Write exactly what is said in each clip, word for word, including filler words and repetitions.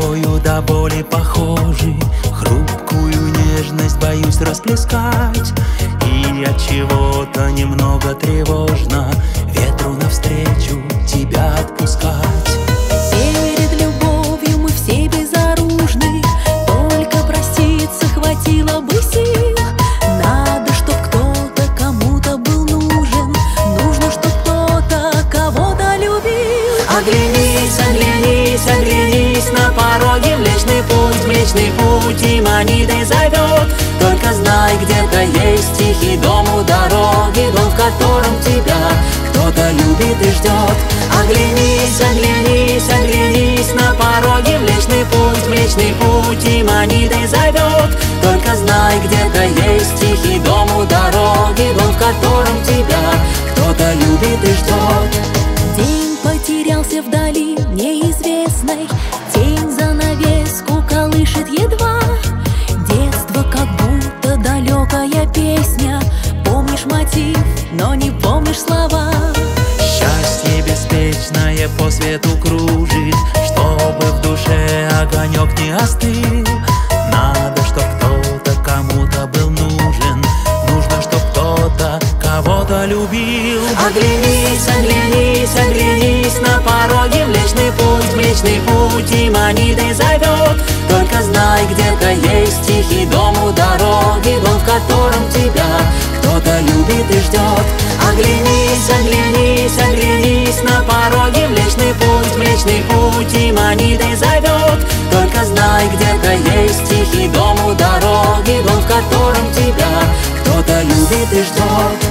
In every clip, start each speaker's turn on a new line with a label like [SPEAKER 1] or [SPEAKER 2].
[SPEAKER 1] тобою до боли похожи. Хрупкую нежность боюсь расплескать, и от чего-то немного тревожно ветру навстречу тебя отпускать.
[SPEAKER 2] Перед любовью мы все безоружны, только проститься хватило бы сил. Надо, чтоб кто-то кому-то был нужен, нужно, чтоб кто-то кого-то любил.
[SPEAKER 1] Оглянись, оглянись, оглянись на пороге. Млечный путь, млечный путь и манит и зовет. Только знай, где-то есть тихий дом у дороги, дом, в котором тебя кто-то любит и ждет. Оглянись, оглянись, оглянись на пороге. Млечный путь, млечный путь и манит и зовет. Только знай, где-то есть тихий дом у дороги, дом, в котором тебя кто-то любит и ждет.
[SPEAKER 2] День потерялся вдали неизвестной, тень занавеску колышет едва. Детство как будто далекая песня, помнишь мотив, но не помнишь слова.
[SPEAKER 1] Счастье беспечное по свету кружит, чтобы в душе огонек не остыл. Надо, чтоб кто-то кому-то был нужен, нужно, чтоб кто-то кого-то любил. Оглянись, оглянись, оглянись на пороге. Млечный путь, млечный путь и манит и зовет. Только знай, где-то есть тихий дом у дороги, дом, в котором тебя кто-то любит и ждет. Оглянись, оглянись, оглянись на пороге. Млечный путь, млечный путь и манит и зовет. Только знай, где-то есть тихий дом у дороги, дом, в котором тебя кто-то любит и ждет.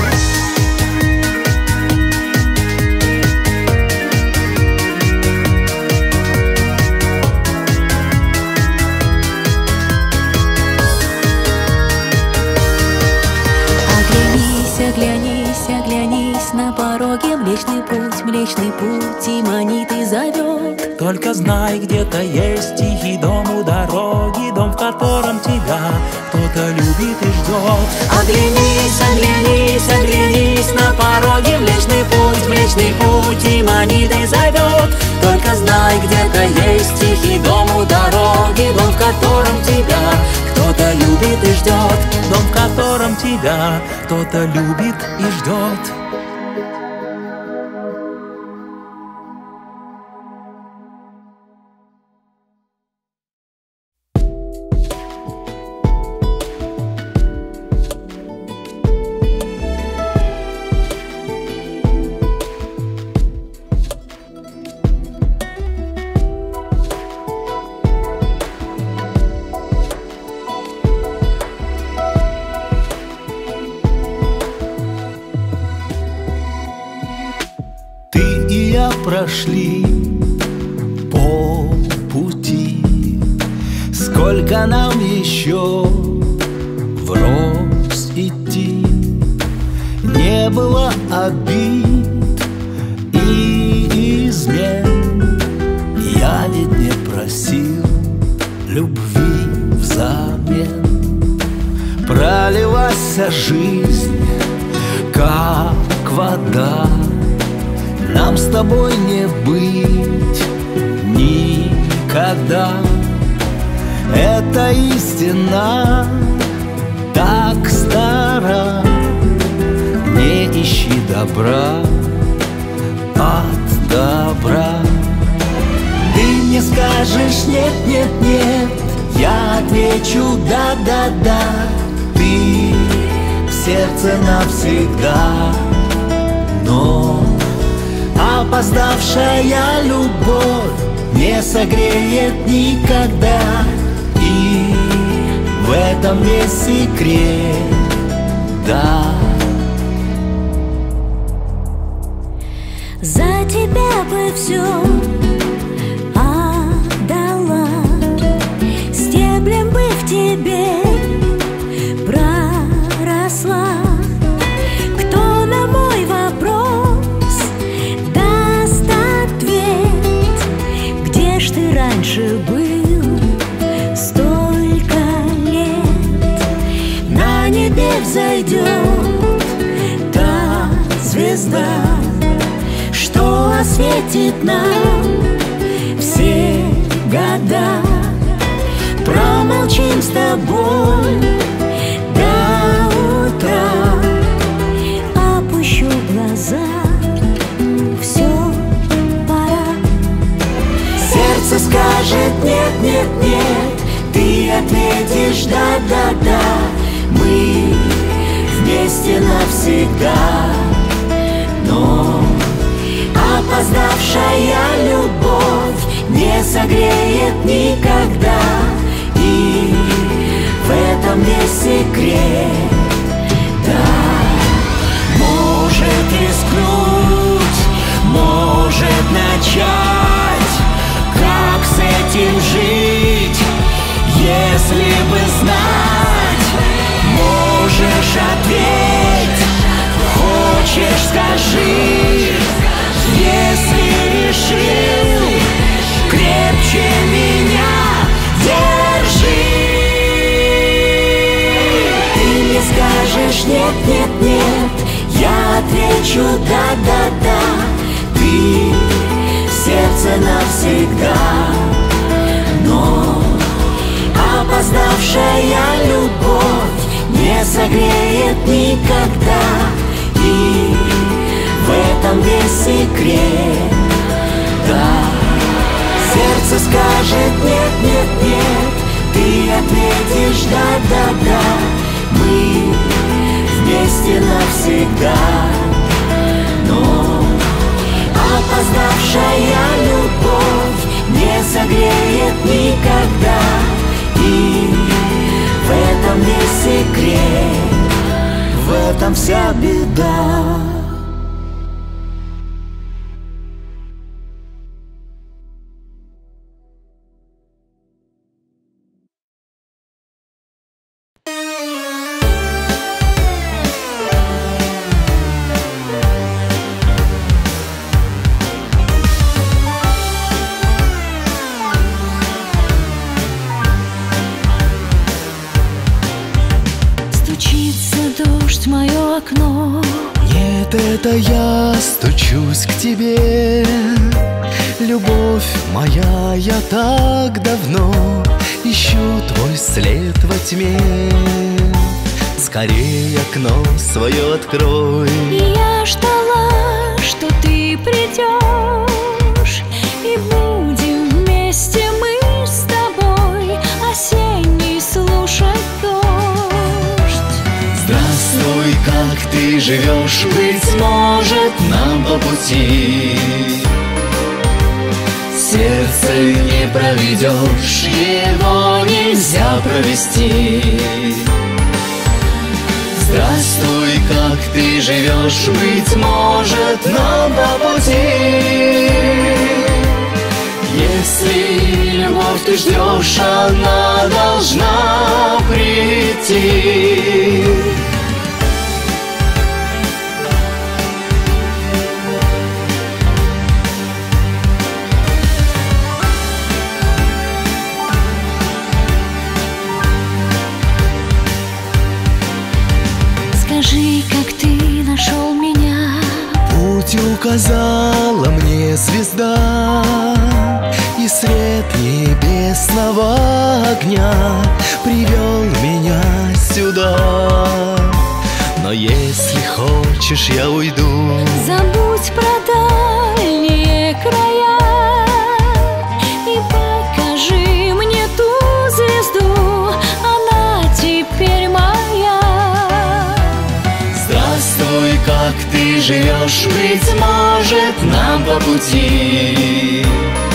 [SPEAKER 2] Оглянись, оглянись на пороге. Млечный путь, млечный путь и манит и зовет.
[SPEAKER 1] Только знай, где-то есть тихий дом у дороги, дом, в котором тебя кто-то любит и ждет. Оглянись, оглянись, оглянись на пороге. Млечный путь, млечный путь и манит и зовет. Только знай, где-то есть тихий дом у дороги, дом, в котором тебя кто-то любит и ждет. Дом, в котором тебя кто-то любит и ждет.
[SPEAKER 3] Прошли по пути, сколько нам еще врозь идти. Не было обид и измен, я ведь не просил любви взамен. Пролилась жизнь, как вода, нам с тобой не быть никогда. Это истина так стара, не ищи добра от добра. Ты мне скажешь нет, нет, нет, я отвечу да, да, да. Ты в сердце навсегда, но опоздавшая любовь не согреет никогда. И в этом весь секрет, да.
[SPEAKER 2] За тебя бы все отдала, стеблем бы в тебе проросла. Кто на мой вопрос даст ответ? Где ж ты раньше был столько лет? На небе взойдет та звезда, что осветит нам все года. Промолчим с тобой до утра. Опущу глаза, все, пора. Сердце скажет нет, нет, нет, ты ответишь да, да, да. Мы вместе навсегда. Но опоздавшая любовь не согреет никогда. И в этом весь секрет. Да, может рискнуть, может начать. Как с этим жить, если бы знать? Можешь ответь, хочешь скажи. Если решил, крепче меня держи. Ты мне скажешь нет, нет, нет, я отвечу да, да, да. Ты в сердце навсегда. Но опоздавшая любовь не согреет никогда. И в этом весь секрет. Да, сердце скажет нет, нет, нет, ты ответишь да, да, да. Мы вместе навсегда. Но опоздавшая любовь не согреет никогда. И в этом весь секрет, в этом вся беда. Дождь в мое окно.
[SPEAKER 3] Нет, это я стучусь к тебе. Любовь моя, я так давно ищу твой след во тьме. Скорее окно свое открой.
[SPEAKER 2] И я ждала, что ты придешь, и будем вместе мы с тобой осенний слушать дождь.
[SPEAKER 3] Здравствуй, как ты живешь, быть может, нам по пути. Сердце не проведешь, его нельзя провести. Здравствуй, как ты живешь, быть может, нам по пути. Если любовь ты ждешь, она должна прийти.
[SPEAKER 2] Скажи, как ты нашел меня.
[SPEAKER 3] Путь указала мне звезда, и свет небесного огня привел меня сюда. Но если хочешь, я уйду.
[SPEAKER 2] Забудь про дальние края и покажи мне ту звезду, она теперь моя.
[SPEAKER 3] Здравствуй, как ты живешь, быть может, нам по пути.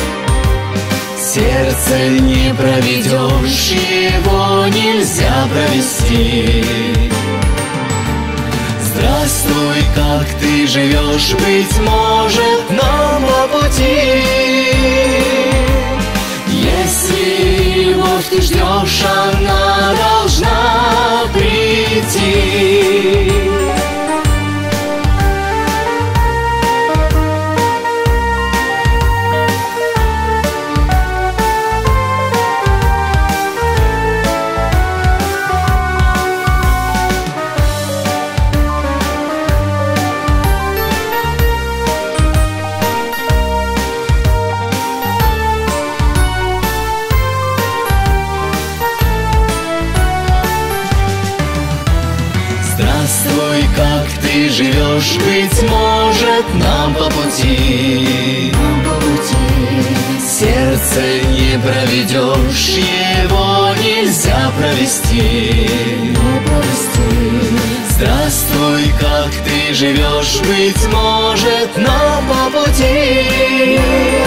[SPEAKER 3] Сердце не проведешь, его нельзя провести. Здравствуй, как ты живешь, быть может, нам по пути. Если любовь ты ждешь, она должна прийти. живешь, быть может, нам по пути. Нам по пути. Сердце не проведешь, его нельзя провести. Не провести. Здравствуй, как ты живешь, быть может, нам по пути.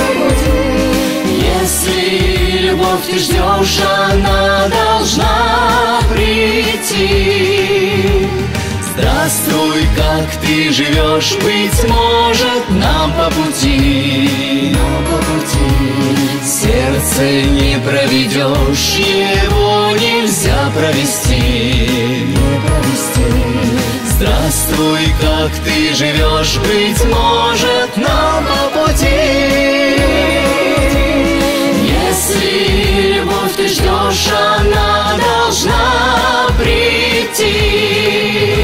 [SPEAKER 3] Если любовь ты ждешь, она должна прийти. Здравствуй, как ты живешь, быть может, нам по пути. Нам по пути. Сердце не проведешь, его нельзя провести. Не провести. Здравствуй, как ты живешь, быть может, нам по пути. Если любовь ты ждешь, она должна прийти.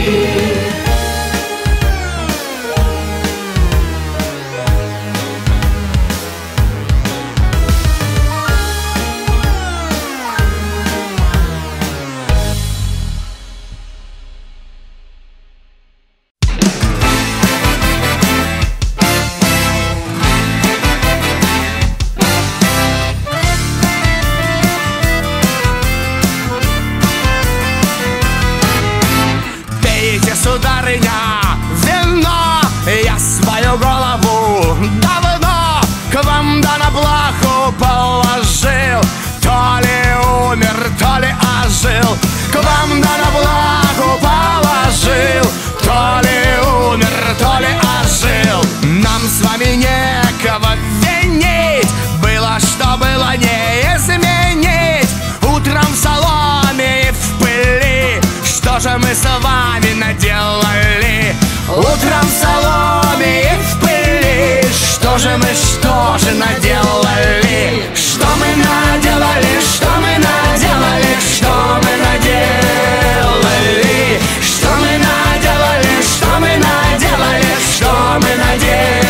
[SPEAKER 4] Сударыня, вино, я свою голову давно к вам да на плаху положил. То ли умер, то ли ожил, к вам да на плаху положил. То ли умер, то ли ожил. Нам с вами некого винить, было, что было, не изменить. Утром в соломе и в пыли, что же мы с вами наделали? Утром в соломе и в пыли, что же мы, что же наделали? Что мы наделали, что мы наделали, что мы наделали? Что мы наделали, что мы наделали, что мы наделали?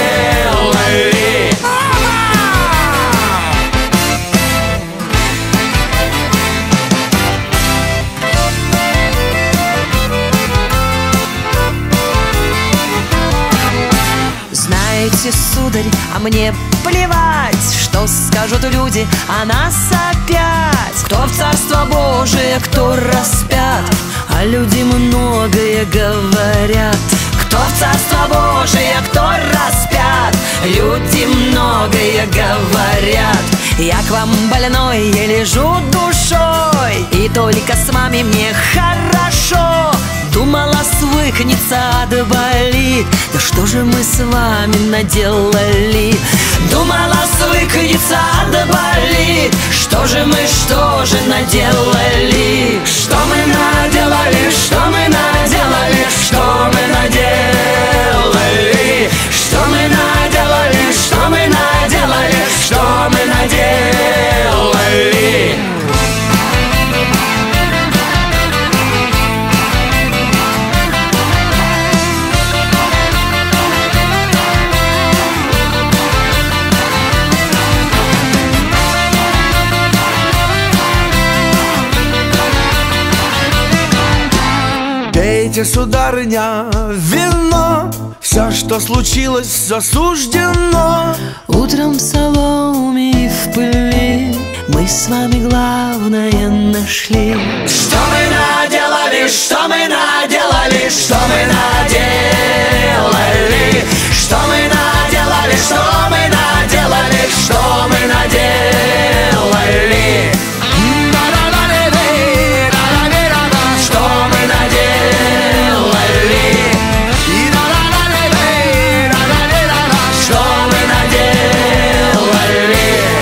[SPEAKER 2] Знаете, сударь, а мне плевать, что скажут люди о нас опять. Кто в Царство Божие, кто распят, а люди многое говорят. Кто в Царство Божие, кто распят, люди многое говорят. Я к вам больной, я лежу душой, и только с вами мне хорошо. Думала, свыкнется, отболит, да что же мы с вами наделали? Думала, свыкнется, отболит, что же мы, что же наделали? Что мы наделали, что мы наделали, что мы наделали? Что мы наделали, что мы наделали, что мы наделали?
[SPEAKER 4] Пейте, сударыня, вино, все, что случилось, засуждено.
[SPEAKER 2] Утром в соломе и в пыли мы с вами главное нашли.
[SPEAKER 3] Что мы наделали, что мы наделали, что мы наделали? Что мы наделали, что мы наделали, что мы наделали? Что мы наделали? Что мы наделали?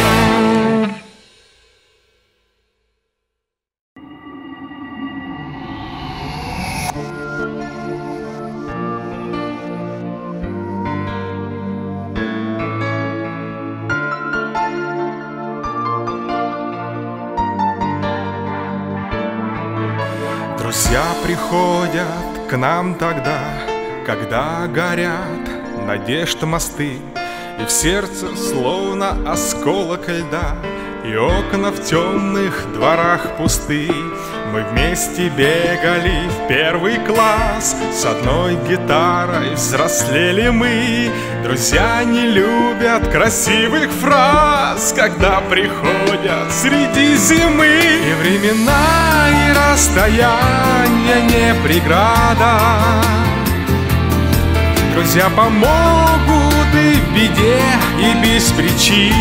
[SPEAKER 5] Друзья приходят к нам тогда, когда горят надежд мосты, и в сердце словно осколок льда и окна в темных дворах пусты. Мы вместе бегали в первый класс, с одной гитарой взрослели мы. Друзья не любят красивых фраз, когда приходят среди зимы. И времена, и расстояния не преграда. Друзья помогут и в беде, и без причин.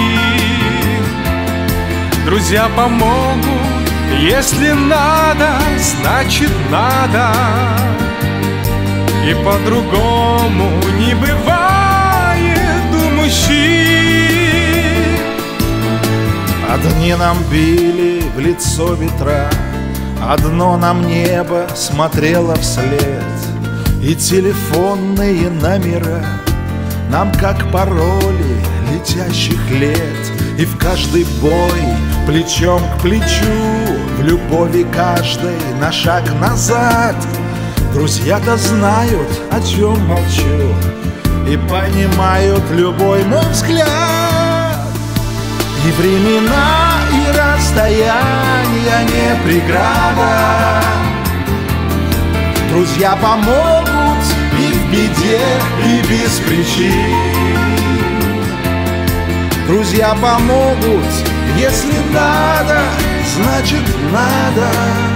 [SPEAKER 5] Друзья помогут, если надо, значит надо. И по-другому не бывает у мужчин.
[SPEAKER 6] Одни нам били в лицо ветра, одно нам небо смотрело вслед. И телефонные номера нам как пароли летящих лет. И в каждый бой плечом к плечу, в любови каждой на шаг назад. Друзья-то знают, о чем молчу, и понимают любой мой взгляд. И времена, и расстояния не преграда. Друзья помогут и в беде, и без причин. Друзья помогут, если надо, значит надо.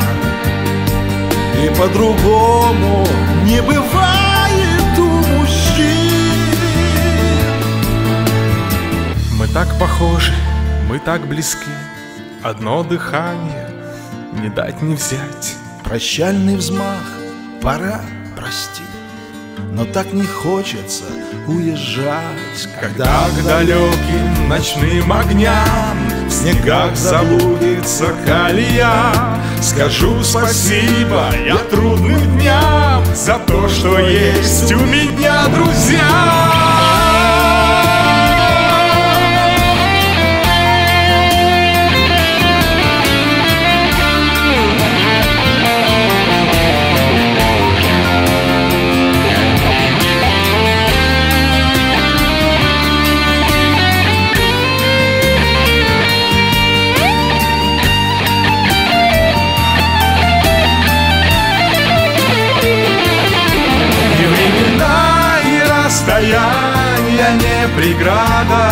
[SPEAKER 6] И по-другому не бывает у мужчин.
[SPEAKER 5] Мы так похожи, мы так близки, одно дыхание, не дать не взять.
[SPEAKER 6] Прощальный взмах, пора простить, но так не хочется уезжать.
[SPEAKER 5] Когда к далеким ночным огням в снегах заблудится колея, скажу спасибо я трудным дням за то, что есть у меня друзья. Расстояние не преграда.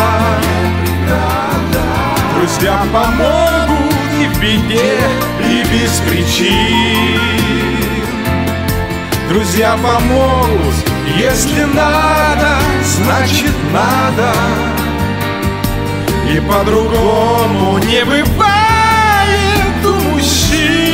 [SPEAKER 5] Друзья помогут и в беде, и без причин. Друзья помогут, если надо, значит надо. И по-другому не бывает у мужчин.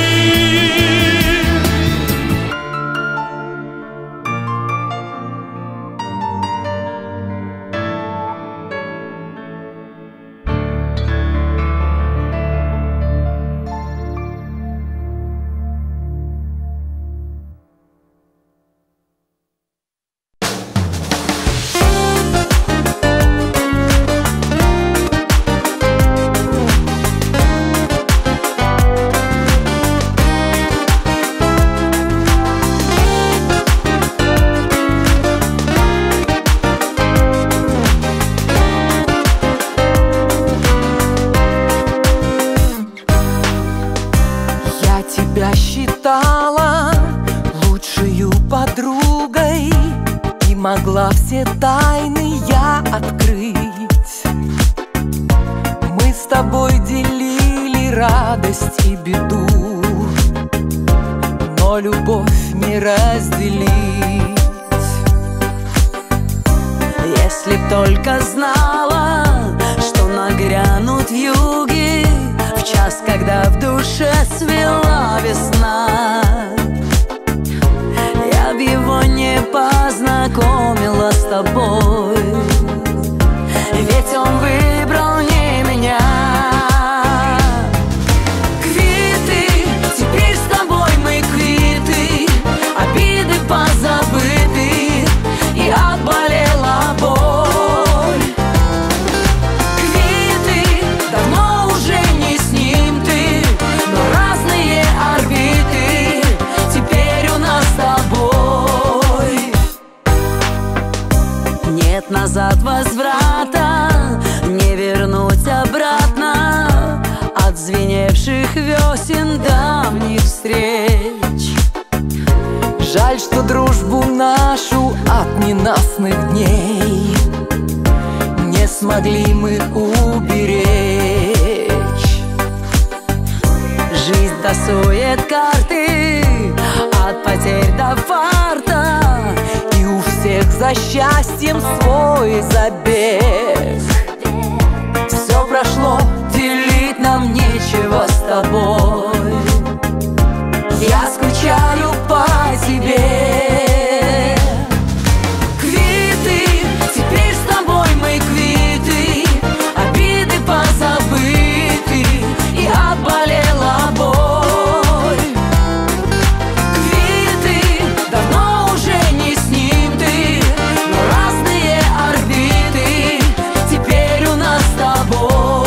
[SPEAKER 2] Могла все тайны я открыть. Мы с тобой делили радость и беду, но любовь не разделить. Если б только знала, что нагрянут вьюги в час, когда в душе свела весна, я б его не познакомила с тобой, ведь он выбрал не меня. Квиты, теперь с тобой мы квиты, обиды позабыты, и отболела боль. Квиты, давно уже не с ним ты, но разные орбиты теперь у нас с тобой. Нет
[SPEAKER 7] жаль, что дружбу нашу от ненастных дней не смогли мы уберечь. Жизнь тасует карты от потерь до фарта, и у всех за счастьем свой забег. Все прошло, делить нам нечего с тобой. Я скучаю по тебе. Квиты, теперь с тобой мы квиты, обиды позабыты, и отболела боль. Квиты, давно уже не с ним ты, но разные орбиты теперь у нас с тобой.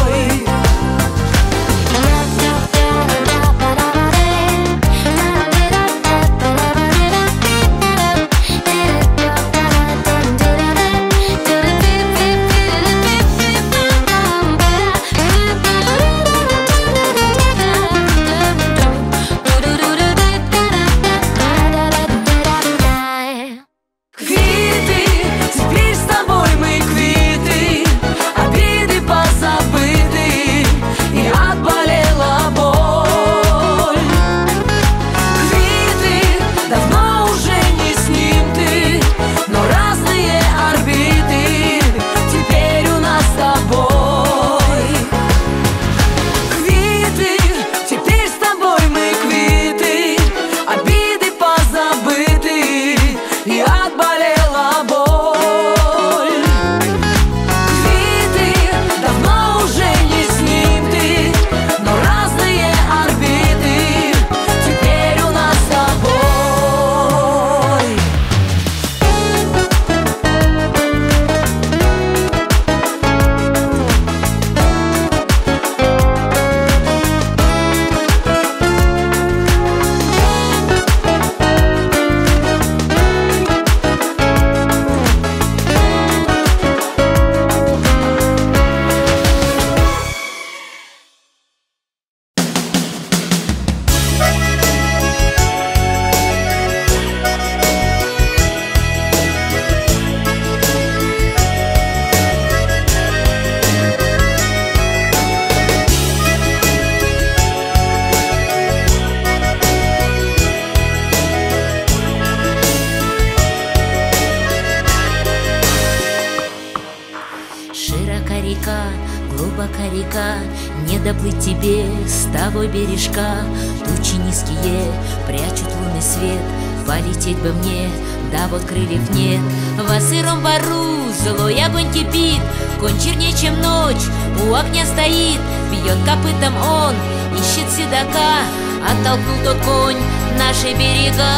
[SPEAKER 8] Не доплыть тебе с того бережка. Тучи низкие прячут лунный свет. Полететь бы мне, да вот крыльев нет. Во сыром бару злой огонь кипит. Конь чернее, чем ночь, у огня стоит. Бьет копытом он, ищет седока. Оттолкнул тот конь наши берега.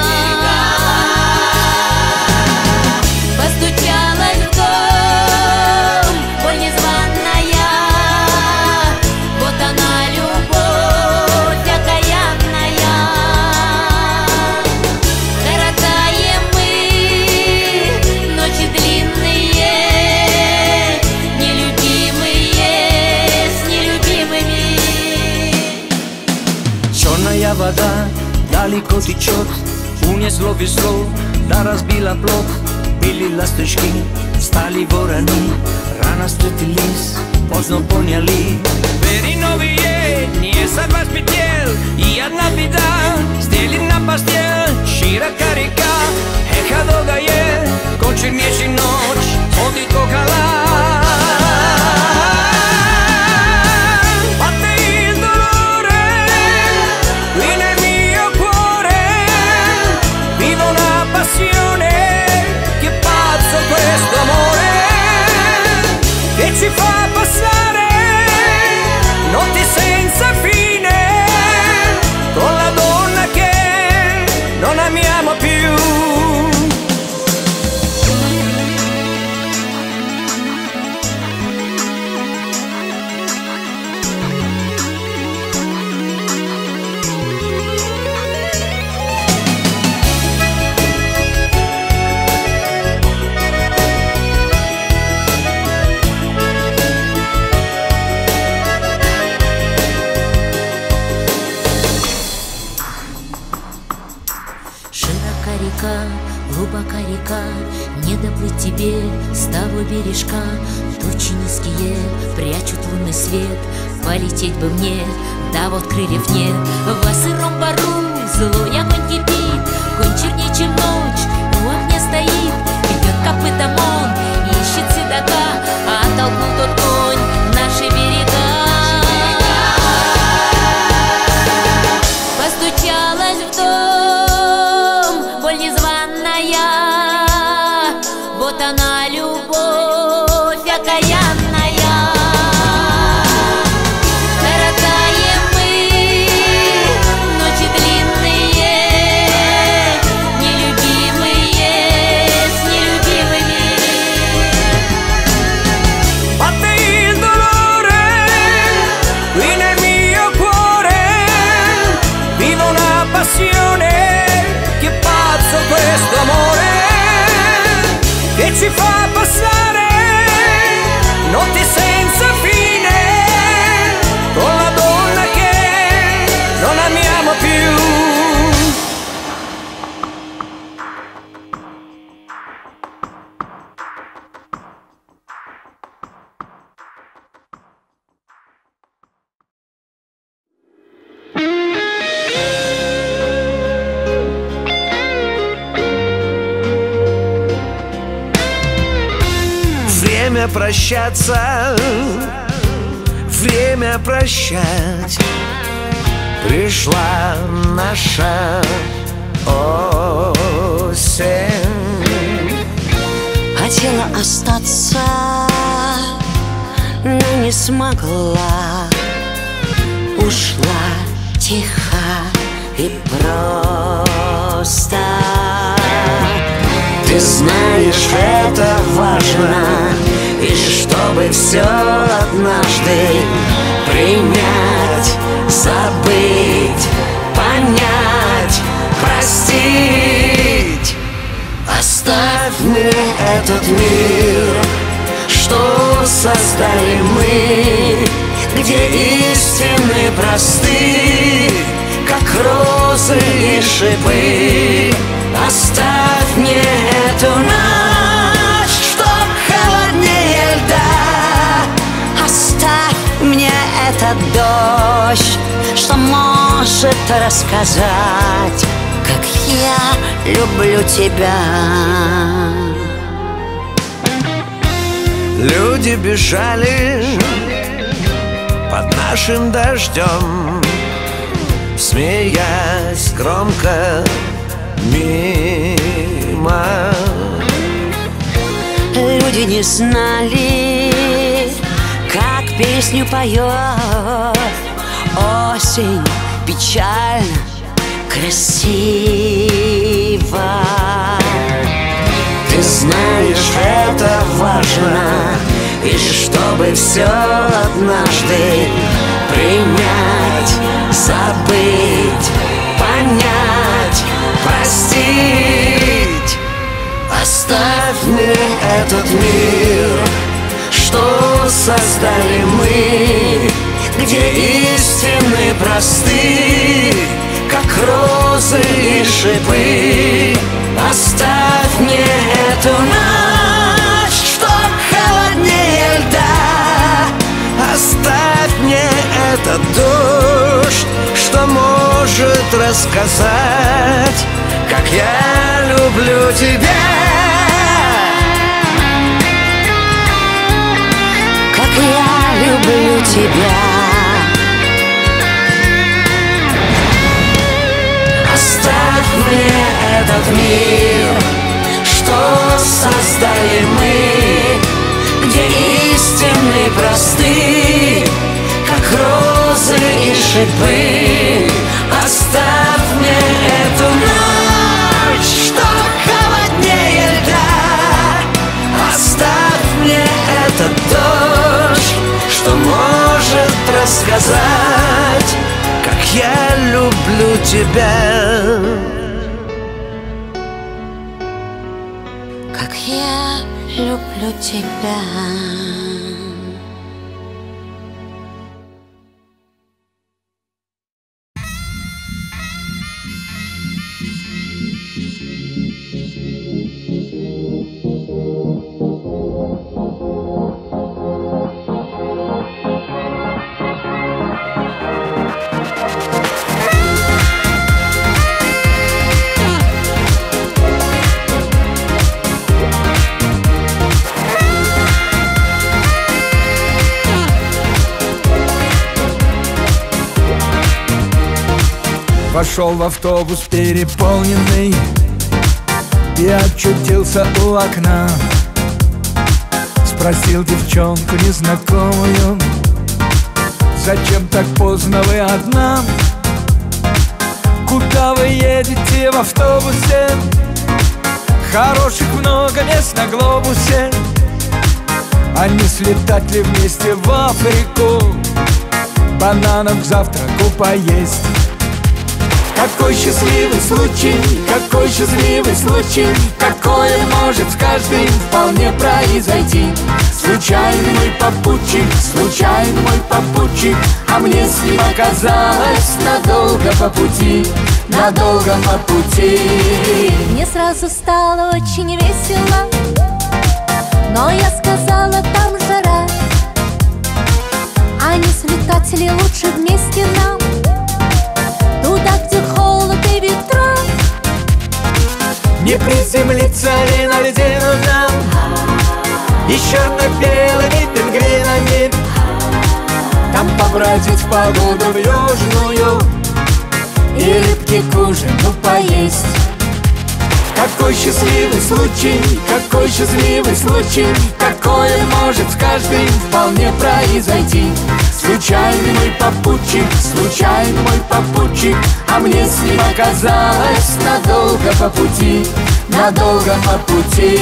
[SPEAKER 8] Постучалась в дом боль незваная. Вот она, любовь окаянная. Коротаем мы ночи длинные, нелюбимые с нелюбимыми.
[SPEAKER 7] Черная вода далеко течет, унесло весло, да разбила плот. Били ласточки, стали вороны, рано встретились, поздно поняли.
[SPEAKER 9] Двери новые, не сорвать с петель, и одна беда стелит на постель. Широка река, эхо долгое, конь чернее, чем ночь, ходит около.
[SPEAKER 4] Questo amore che ci fa passare notti senza fine con la donna che non amiamo più.
[SPEAKER 8] река, не доплыть тебе с того бережка. Тучи низкие прячут лунный свет, полететь бы мне, да вот крыльев нет. Во сыром бару злой огонь кипит, конь чернее, чем ночь, у огня стоит. Бьет копытом он, ищет седока, а толкнул тот конь наши берега. Постучалась в дом боль незваная, вот она, любовь окаянная. Коротаем мы ночи длинные, нелюбимые с нелюбимыми.
[SPEAKER 9] Batte il dolore qui nel mio cuore, vivo una passione, che pazzo questo amore, che ci fa passare notti senza fine, con la donna che non amiamo più.
[SPEAKER 10] Время прощаться, время прощать. Пришла наша осень.
[SPEAKER 2] Хотела остаться, но не смогла. Ушла тихо и просто.
[SPEAKER 10] Ты знаешь, это важно, и чтобы все однажды принять, забыть, понять, простить. Оставь мне этот мир, что создали мы, где истины просты, как розы и шипы. Оставь мне эту ночь, что холоднее льда.
[SPEAKER 2] Оставь мне этот дождь, что может рассказать, как я люблю тебя.
[SPEAKER 10] Люди бежали под нашим дождем, смеясь громко мимо.
[SPEAKER 2] Люди не знали, как песню поет осень печально, красиво.
[SPEAKER 10] Ты знаешь, это важно, и чтобы все однажды принять, забыть, понять, простить. Оставь мне этот мир, что создали мы, где истины просты, как розы и шипы. Оставь мне эту ночь, что холоднее льда. Оставь мне этот дождь, что может рассказать, как я люблю тебя.
[SPEAKER 2] Как я люблю тебя.
[SPEAKER 10] Оставь мне этот мир, что создали мы, где истины просты, как розы и шипы. Оставь мне эту ночь, что холоднее льда. Оставь мне этот дождь, что может рассказать, как я люблю тебя.
[SPEAKER 2] Как я люблю тебя.
[SPEAKER 11] Вошел в автобус переполненный и очутился у окна. Спросил девчонку незнакомую: зачем так поздно вы одна? Куда вы едете в автобусе? Хороших много мест на глобусе. А не слетать ли вместе в Африку, бананов к завтраку поесть? Какой счастливый случай, какой счастливый случай, такое может с каждым вполне произойти. Случайный мой попутчик, случайный мой попутчик, а мне с ним оказалось надолго по пути, надолго по пути.
[SPEAKER 12] Мне сразу стало очень весело, но я сказала, там жара. А не слетать ли лучше вместе нам туда, где холод и ветра?
[SPEAKER 11] Не приземлиться ли на льдину нам и с черно-белыми пингвинами? Там побродить в погоду в южную и рыбки к ужину поесть. Какой счастливый случай, какой счастливый случай, такое может с каждым вполне произойти. Случайный мой попутчик, случайный мой попутчик, а мне с ним оказалось надолго по пути, надолго по пути.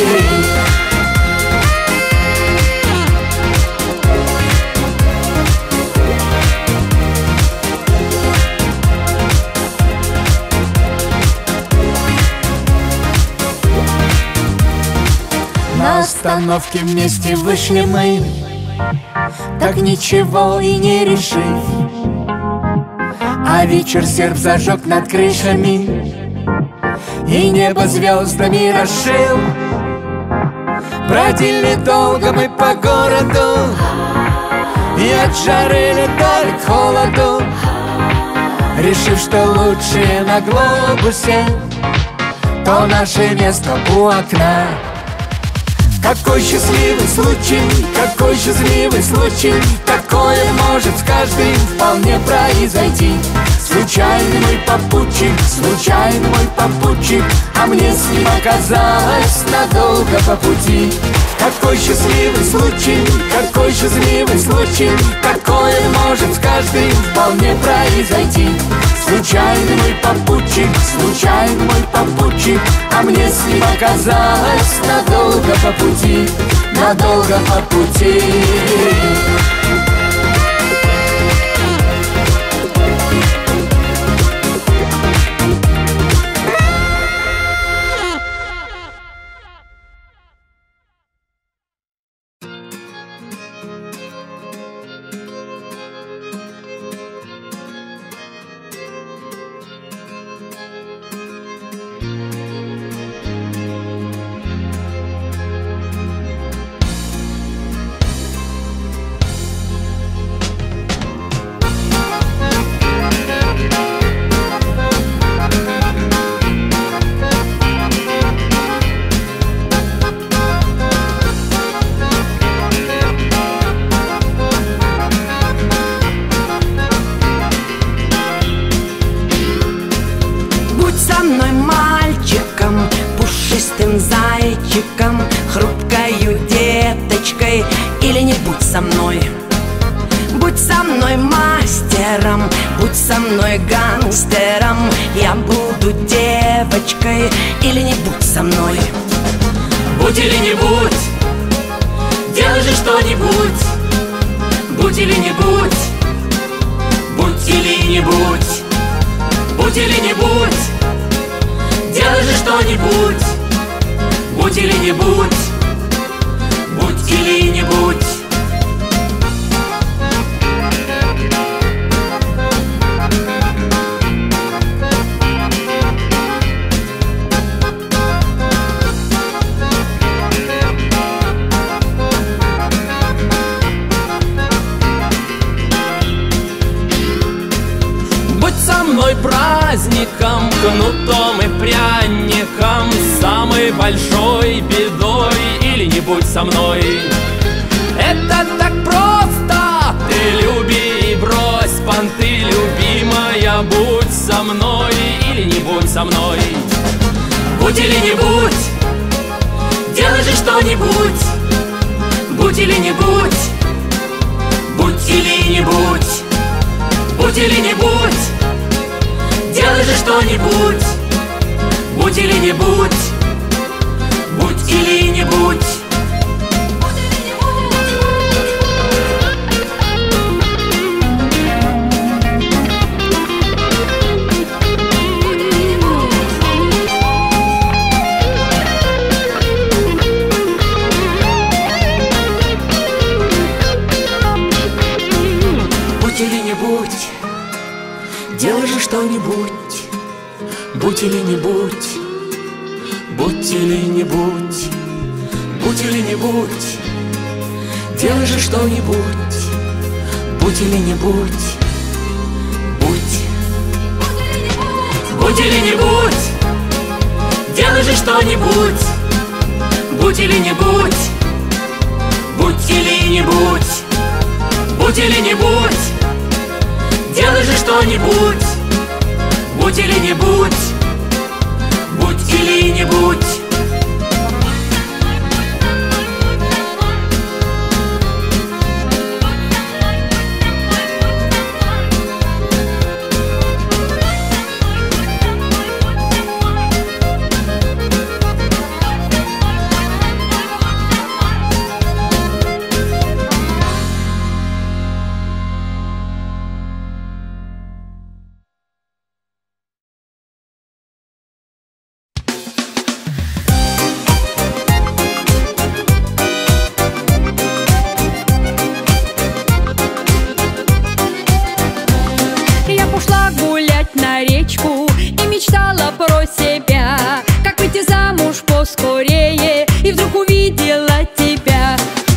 [SPEAKER 12] На остановке вместе вышли мы, так ничего и не решив. А вечер серп зажег над крышами и небо звездами расшил. Бродили долго мы по городу и от жары летали к холоду, решив, что лучше на глобусе, то наше место у окна. Какой счастливый случай, какой счастливый случай, такое может с каждым вполне произойти. Случайный мой попутчик, случайный мой попутчик, а мне с ним оказалось надолго по пути. Какой счастливый случай, какой счастливый случай, такое может с каждым вполне произойти. Случайный мой попутчик, случайный мой попутчик, а мне с ним оказалось надолго по пути, надолго по пути.
[SPEAKER 2] Зайчиком, хрупкою деточкой, или не будь со мной. Будь со мной мастером, будь со мной гангстером, я буду девочкой, или не будь со мной.
[SPEAKER 13] Будь или не будь, делай же что-нибудь. Будь или не будь, будь или не будь, будь или не будь, делай же что-нибудь. Будь или не будь, будь или не будь.
[SPEAKER 9] Будь со мной праздником, кнутом и пряником, самой большой бедой, или не будь со мной. Это так просто, ты люби и брось понты, любимая, будь со
[SPEAKER 13] будь со мной. Будь или не будь, делай же что-нибудь. Будь или не будь, будь или не будь, будь или не будь, делай же что-нибудь. Будь или не будь, будь или не будь. Будь или не будь, делай же что-нибудь. Будь или не будь, будь или не будь, будь или не будь, делай же что-нибудь. Будь или не будь, будь. Будь или не будь, делай же что-нибудь. Будь или не будь, будь или не будь, будь или не будь, делай же что-нибудь. Будь или не будь, будь или не будь.
[SPEAKER 14] Поскорее, и вдруг увидела тебя.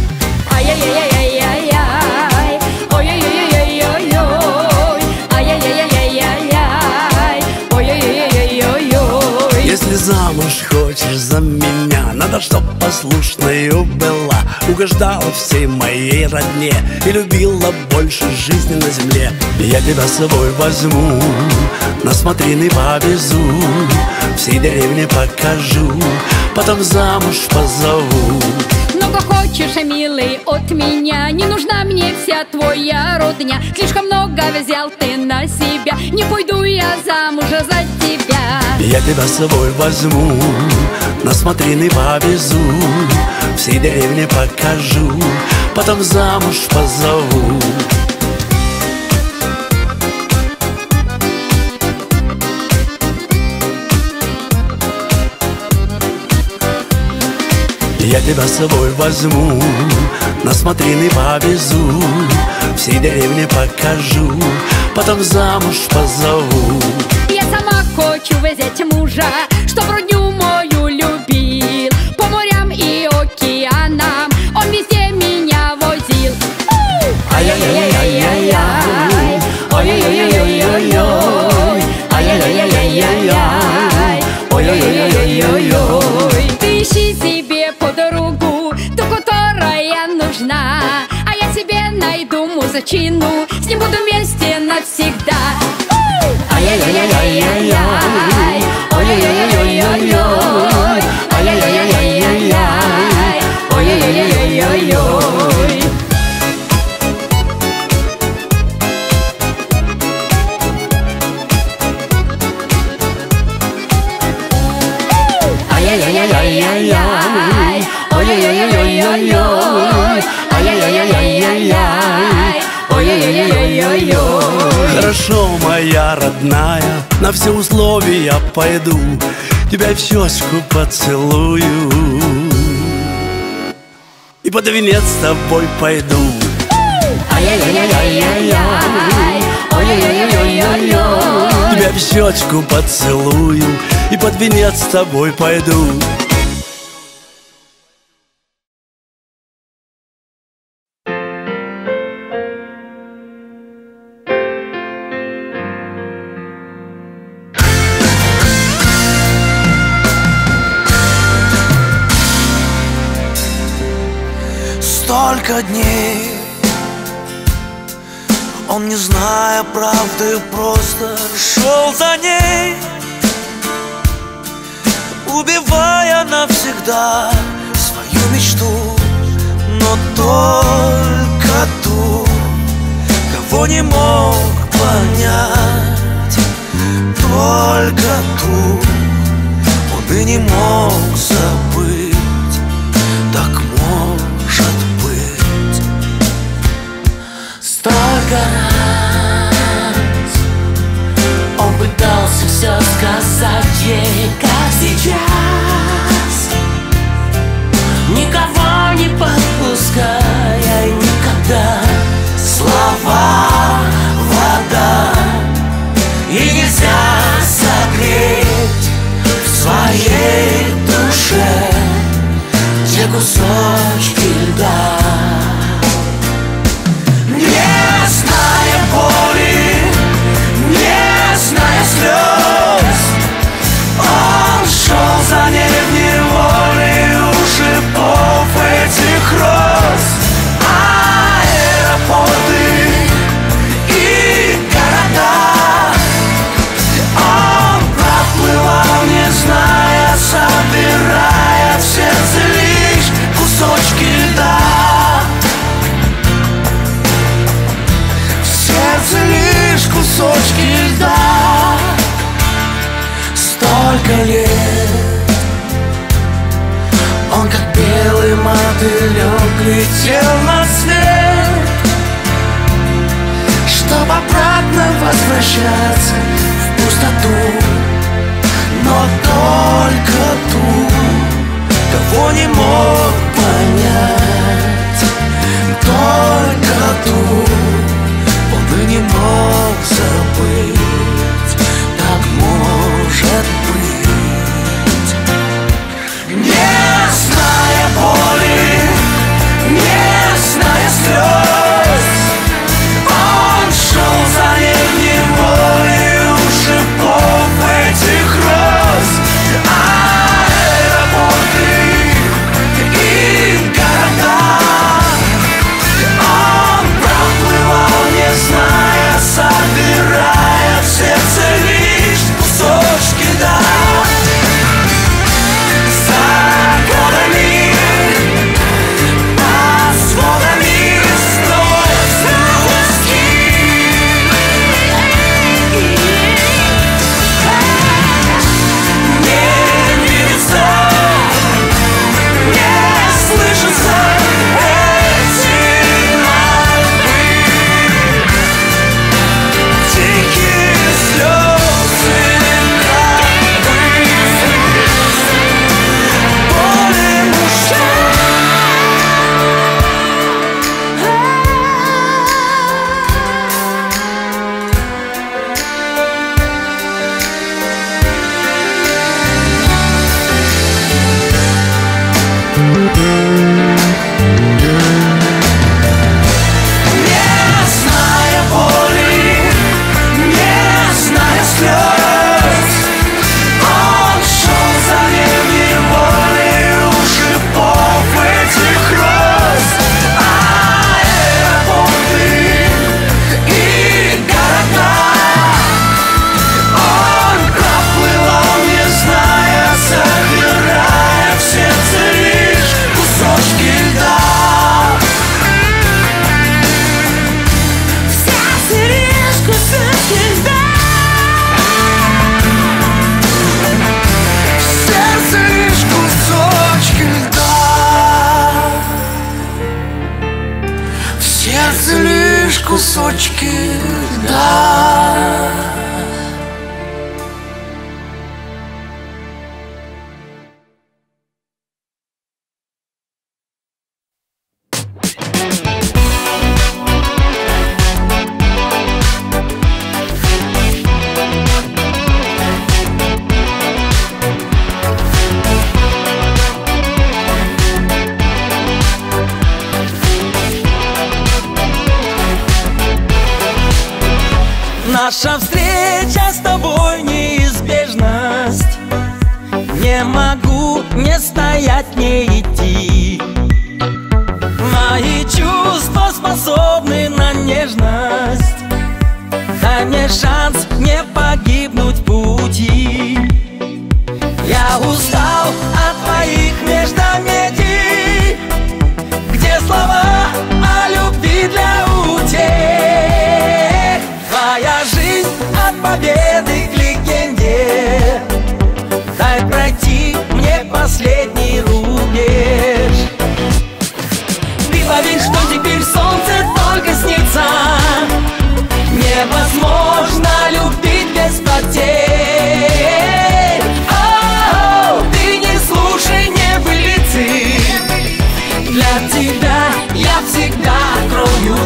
[SPEAKER 14] Ай-яй-яй-яй-яй-яй, ой-ой-ой-ой-ой-ой, ай-яй-яй-яй-яй-яй, ой-ой-ой-ой-ой.
[SPEAKER 15] Если замуж хочешь за меня, надо, чтоб послушною была, угождала всей моей родне и любила больше жизни на земле. Я тебя с собой возьму, на смотрины повезу, всей деревне покажу, потом замуж позову.
[SPEAKER 14] Много хочешь, милый, от меня, не нужна мне вся твоя родня. Слишком много взял ты на себя, не пойду я замуж за тебя.
[SPEAKER 15] Я тебя с собой возьму, на смотрины повезу, всей деревне покажу, потом замуж позову. Я тебя с собой возьму, на смотрины повезу, всей деревне покажу, потом замуж позову.
[SPEAKER 14] Я сама хочу взять мужа, чтоб родню мою любил, по морям и океанам он везде меня возил. Ай-яй-яй-яй-яй-яй, ой-ой-ой-ой-ой-ой, ай-яй-яй-яй-яй-яй, ой-ой-ой-ой-ой-ой. Ты ищи себе подругу, ту, которая нужна, а я себе найду мужчину, с ним буду вместе навсегда. Ай-яй-яй-яй-яй-яй, ой-ой-ой-ой-ой-ой, ай-яй-яй-яй-яй-яй, ой-ой-ой-ой-ой-ой. Ай-яй-яй-яй-яй-яй, ой-ой-ой-ой-ой-ой, ай-яй-яй-яй-яй-яй, ой-ой-ой-ой-ой-ой.
[SPEAKER 15] Хорошо, моя родная, на все условия пойду, тебя в щечку поцелую и под венец с тобой пойду.
[SPEAKER 14] Ай-яй-яй-яй-яй-яй, ой-ой-ой-ой-ой-ой,
[SPEAKER 15] тебя в щечку поцелую и под венец с тобой пойду.
[SPEAKER 16] Столько дней он, не зная правды, просто шел за ней. убивая навсегда свою мечту, но только ту, кого не мог понять, только ту он и не мог забыть. Так может быть.
[SPEAKER 3] Столько раз он пытался все сказать ей, как сейчас, никого не подпуская, никогда.
[SPEAKER 16] Слова вода, и нельзя согреть в своей душе те кусочки льда. Не зная боли, не зная слез, он шел за ней в неволе у шипов этих роз. Аэропорты и города он проплывал, не зная, собирая в сердце лишь кусочки льда. В сердце лишь кусочки льда. Столько лет он, как белый мотылек, летел на свет, чтоб обратно возвращаться в пустоту, но только ту, кого не мог понять, только ту он и не мог забыть. Так может быть. Не зная боли, не зная слез, он шел за ней в неволе у шипов этих роз. Аэропорты и города он проплывал, не зная, собирая в сердце лишь кусочки льда. Кусочки льда.
[SPEAKER 1] Наша встреча с тобой неизбежность. Не могу не стоять, не идти. Мои чувства способны на нежность. Дай мне шанс не погибнуть в пути. Я устал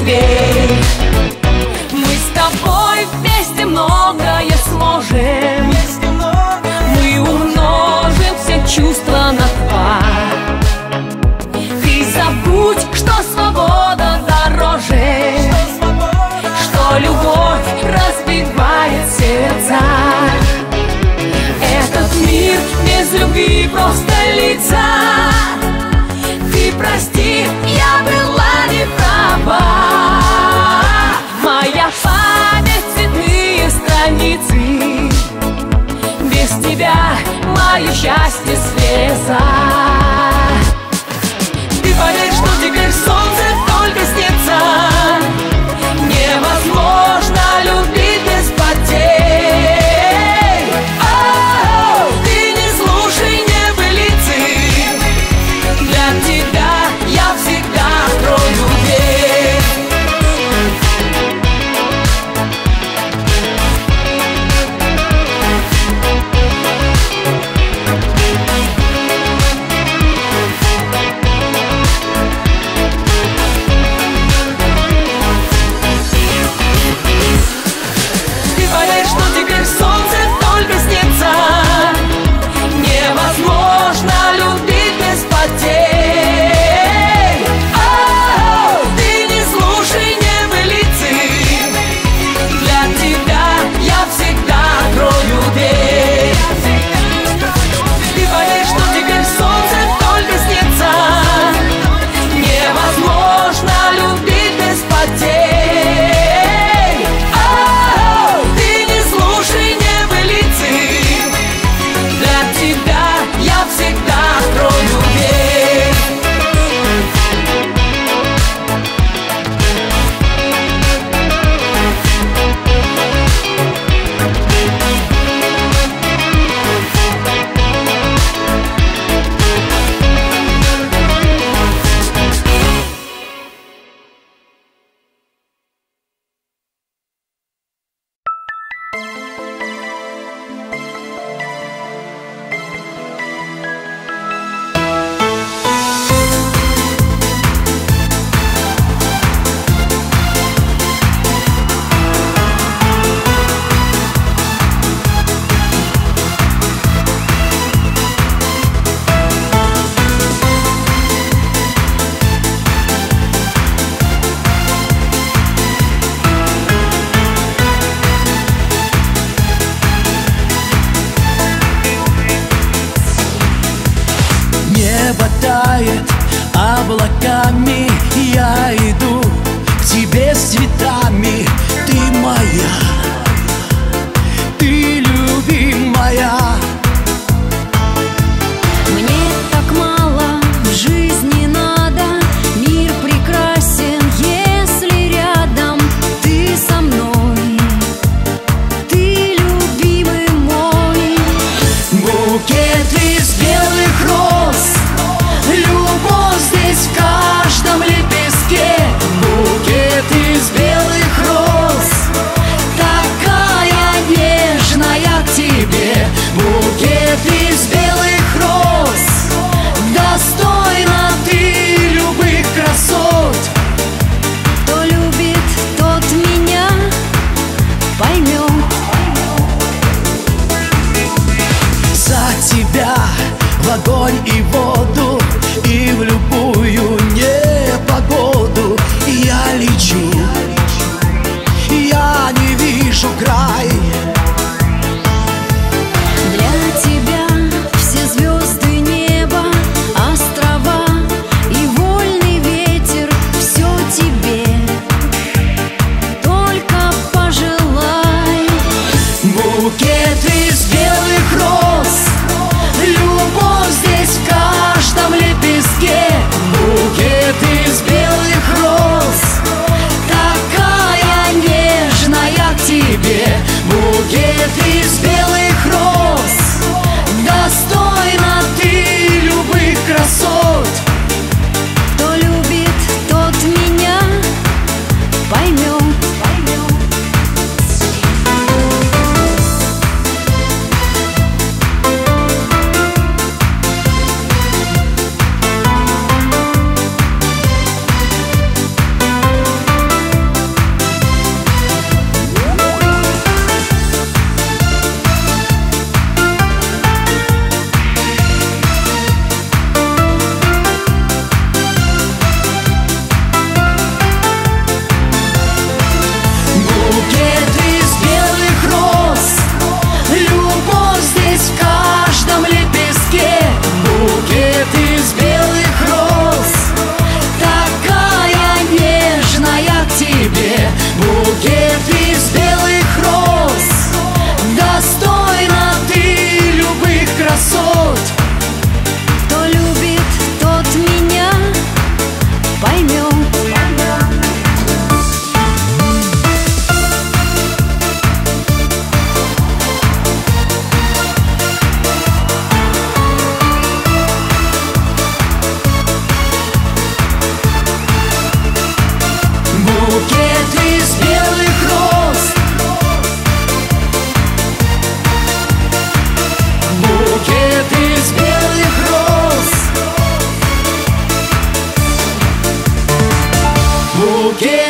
[SPEAKER 2] дверь. Мы с тобой вместе многое сможем, мы умножим все чувства на два. Ты забудь, что свобода дороже, что любовь разбивает сердца. Этот мир без любви просто лица. Ты прости, я была не права. Моя память цветные страницы, без тебя мое счастье слеза. Ты поверь, что теперь солнце только снится. Невозможно любить без потерь. О, ты не слушай небылицы, для тебя я всегда открою дверь.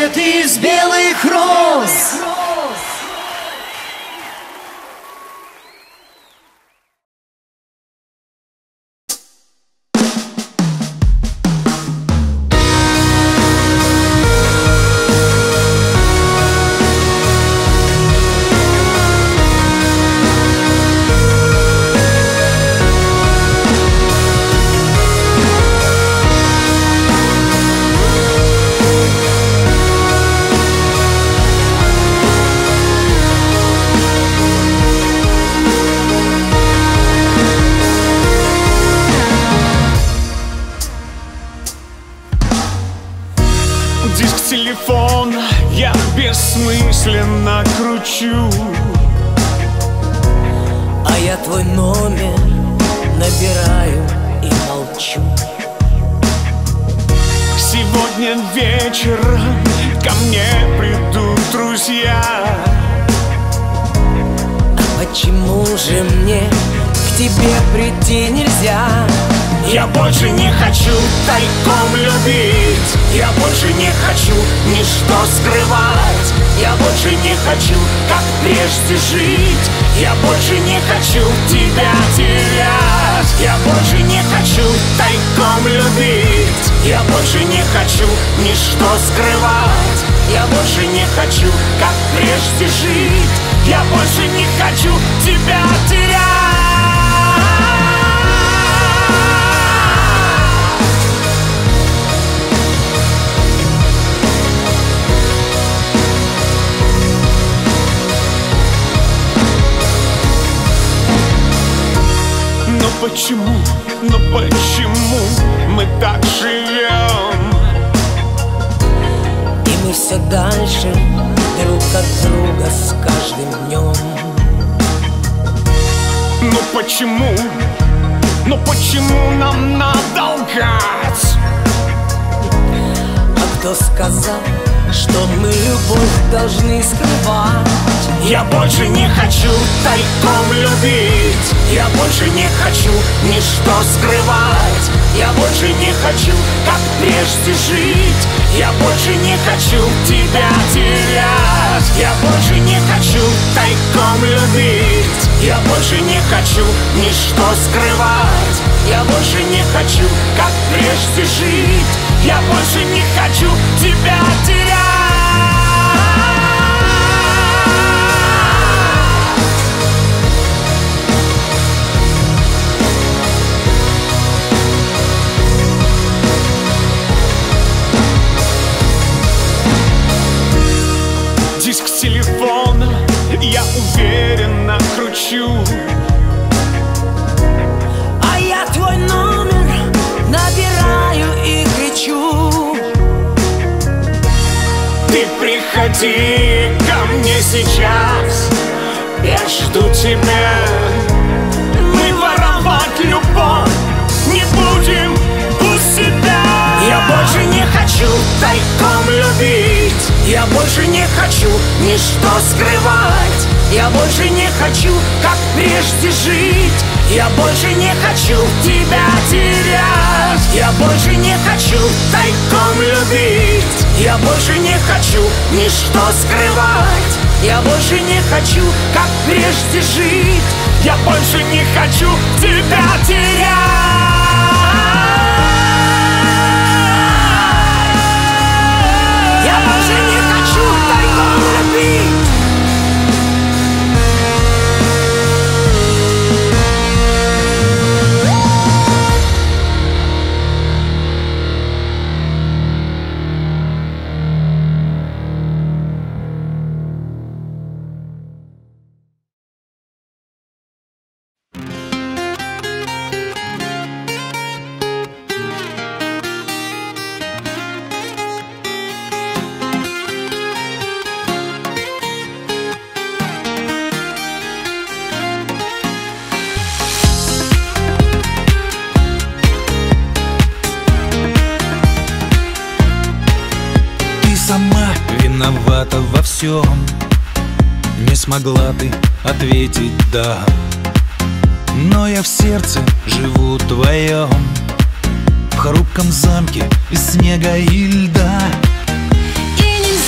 [SPEAKER 2] букет из белых роз.
[SPEAKER 17] Диск телефона я бессмысленно кручу,
[SPEAKER 10] а я твой номер набираю и молчу.
[SPEAKER 17] Сегодня вечером ко мне придут друзья.
[SPEAKER 10] А почему же мне к тебе прийти нельзя?
[SPEAKER 17] Я больше не хочу тайком любить, я больше не хочу ничто скрывать, я больше не хочу, как прежде, жить, я больше не хочу тебя терять, я больше не хочу тайком любить, я больше не хочу ничто скрывать, я больше не хочу, как прежде, жить, я больше не хочу тебя терять. Но почему, но почему мы так живем?
[SPEAKER 10] И мы все дальше друг от друга с каждым днем.
[SPEAKER 17] Ну почему, ну почему нам надо лгать?
[SPEAKER 10] А кто сказал, что мы любовь должны скрывать?
[SPEAKER 17] Я больше не хочу тайком любить, я больше не хочу ничто скрывать, я больше не хочу, как прежде, жить, я больше не хочу тебя терять, я больше не хочу тайком любить, я больше не хочу ничто скрывать, я больше не хочу, как прежде, жить, я больше не хочу тебя терять. Диск телефона я уверенно кручу,
[SPEAKER 10] а я твой номер набираю и кричу.
[SPEAKER 17] Ты приходи ко мне сейчас, я жду тебя. Мы воровать любовь не будем у себя. Я больше не хочу тайком любить, я больше не хочу ничто скрывать, я больше не хочу, как прежде, жить, я больше не хочу тебя терять, я больше не хочу тайком любить, я больше не хочу ничто скрывать, я больше не хочу, как прежде, жить, я больше не хочу тебя терять.
[SPEAKER 10] Я больше не хочу тайком любить.
[SPEAKER 1] Виновата во всем, не смогла ты ответить «да». Но я в сердце живу твоем, в хрупком замке из снега и льда.
[SPEAKER 2] И нельзя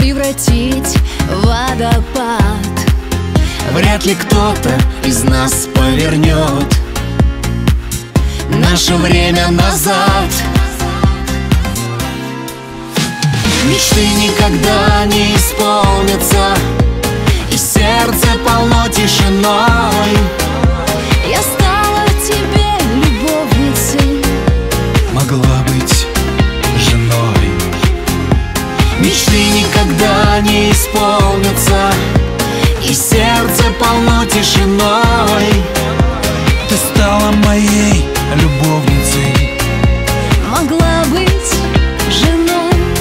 [SPEAKER 2] превратить в водопад.
[SPEAKER 3] Вряд ли кто-то из нас повернет наше время назад. Мечты никогда не исполнятся, и сердце полно тишиной.
[SPEAKER 2] Я стала тебе любовницей,
[SPEAKER 3] могла быть женой. Мечты никогда не исполнятся, и сердце полно тишиной.
[SPEAKER 11] Ты стала моей любовницей,
[SPEAKER 2] могла быть женой.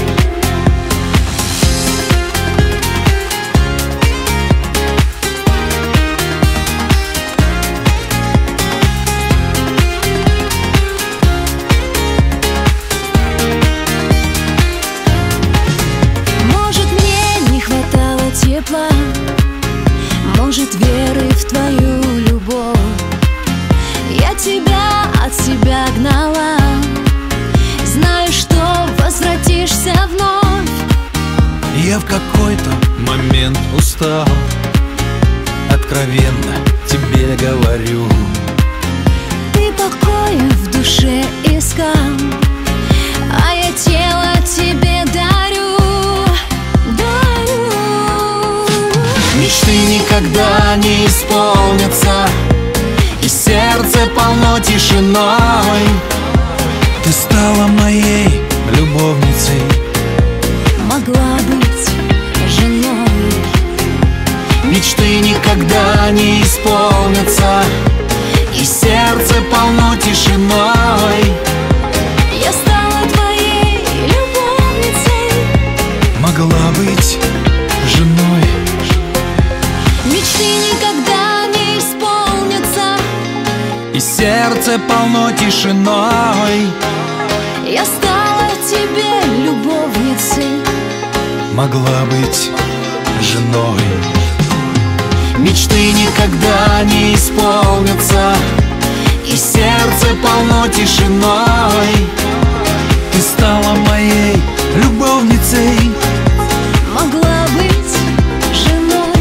[SPEAKER 2] Может, мне не хватало тепла, может, веры в твою любовь. Я тебя от себя гнала, знаю, что возвратишься вновь.
[SPEAKER 11] я в какой-то момент устал, откровенно тебе говорю.
[SPEAKER 2] Ты покоя в душе искал, а я тело тебе дарю, дарю.
[SPEAKER 3] Мечты никогда не исполнятся, и сердце полно тишиной.
[SPEAKER 11] Ты стала моей любовницей,
[SPEAKER 2] могла быть женой.
[SPEAKER 3] Мечты никогда не исполнятся, и сердце полно тишиной.
[SPEAKER 2] Я стала твоей любовницей,
[SPEAKER 11] могла быть женой.
[SPEAKER 2] мечты никогда не исполнятся,
[SPEAKER 11] и сердце полно тишиной.
[SPEAKER 2] я стала тебе любовницей,
[SPEAKER 11] могла быть женой.
[SPEAKER 3] Мечты никогда не исполнятся, и сердце полно тишиной.
[SPEAKER 11] Ты стала моей любовницей,
[SPEAKER 2] могла быть женой.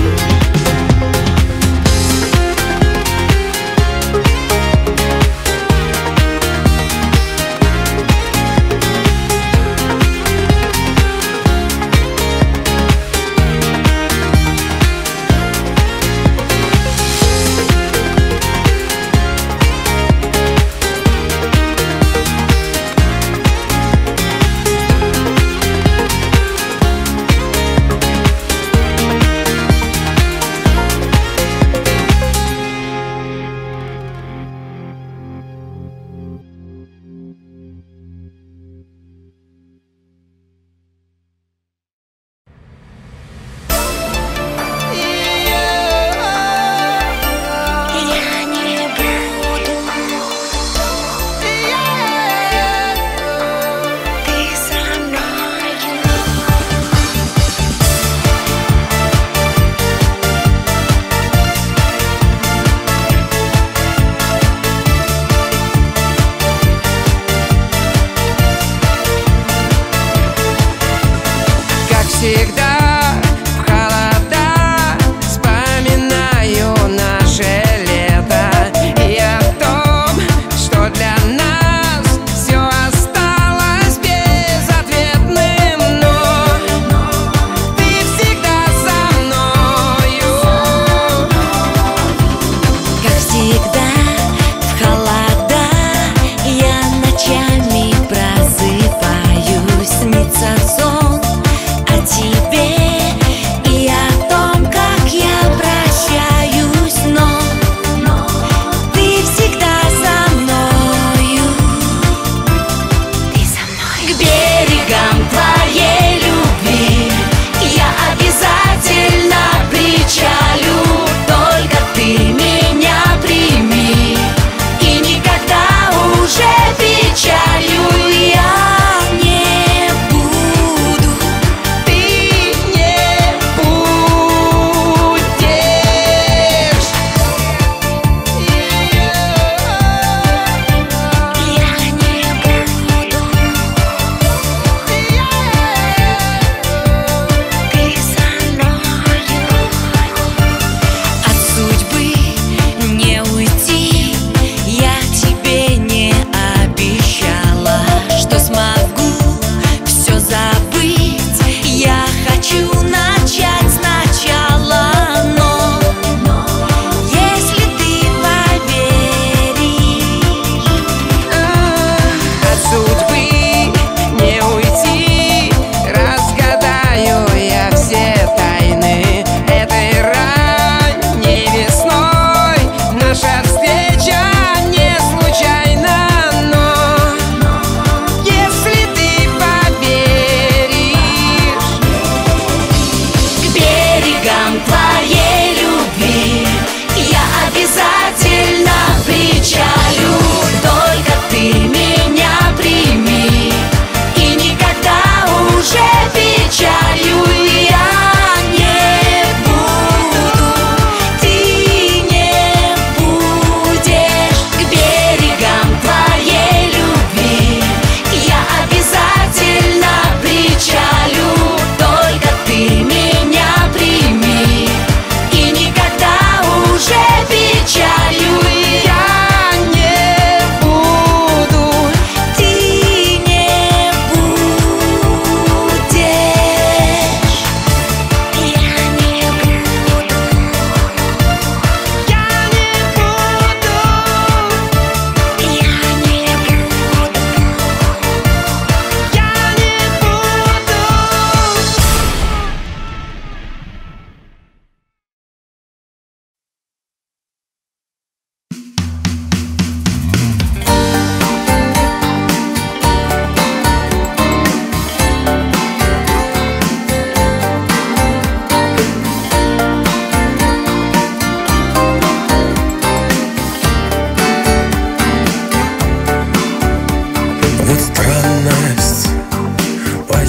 [SPEAKER 10] Всегда в холода вспоминаю наше лето и о том, что для нас все осталось безответным, но ты всегда со мною.
[SPEAKER 2] Как всегда в холода я ночами просыпаюсь, снится сон о тебе и о том, как я прощаюсь, но, но ты всегда со мною, ты со мной. К берегам твоей любви я обязательно причалю, только ты меня прими и никогда уже печалью я не буду.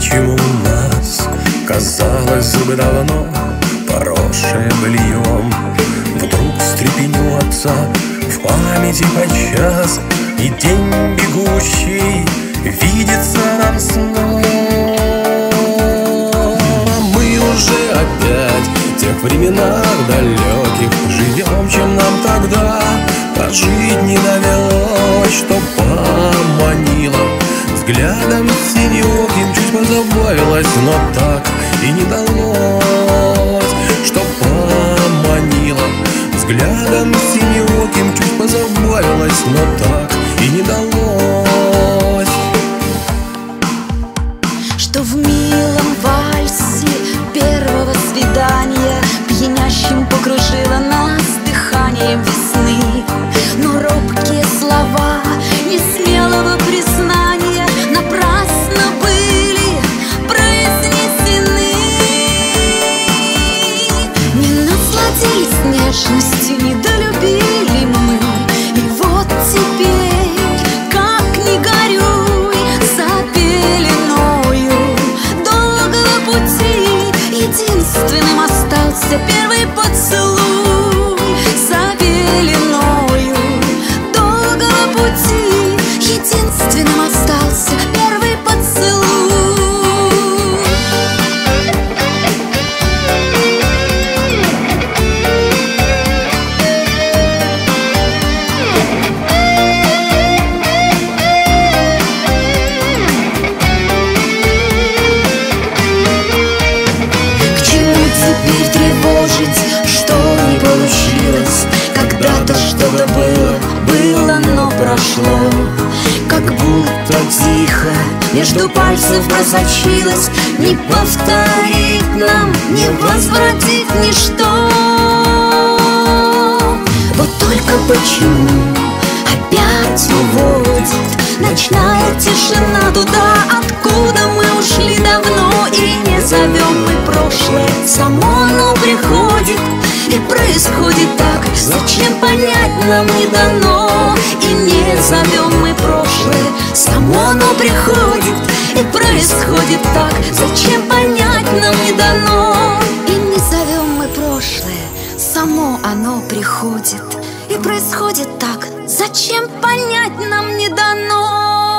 [SPEAKER 18] почему нас, казалось бы, давно поросшее быльем, вдруг встрепенется в памяти подчас, и день бегущий видится нам снова. Мы уже опять в тех временах далеких живем, чем нам тогда прожить не довелось, что поманило взглядом синеоким, чуть позабавилась, но так и не далось, что поманило взглядом синеоким, чуть позабавилась, но так и не далось.
[SPEAKER 2] Что в милом вальсе первого свидания пьянящим покружило нас дыханием весны, но робкие слова несмелого признания напрасно были произнесены. Не насладились нежностью, не долюбили мы, и вот теперь, как ни горюй, за пеленою долгого пути единственным остался первый поцелуй. За пеленою долгого пути единственным остался первый поцелуй. К чему теперь тревожить, что не получилось? Когда-то что-то было, было, но прошло. Как будто тихо между пальцев просочилось, не повторить нам, не возвратить ничто. Вот только почему опять уводит ночная тишина туда, откуда мы ушли давно, и не зовем мы прошлое, само оно приходит и происходит так, зачем понять нам не дано. И не зовем мы прошлое, само оно приходит и происходит так, зачем понять нам не дано. И не зовем мы прошлое, само оно приходит и происходит так, зачем понять нам не дано.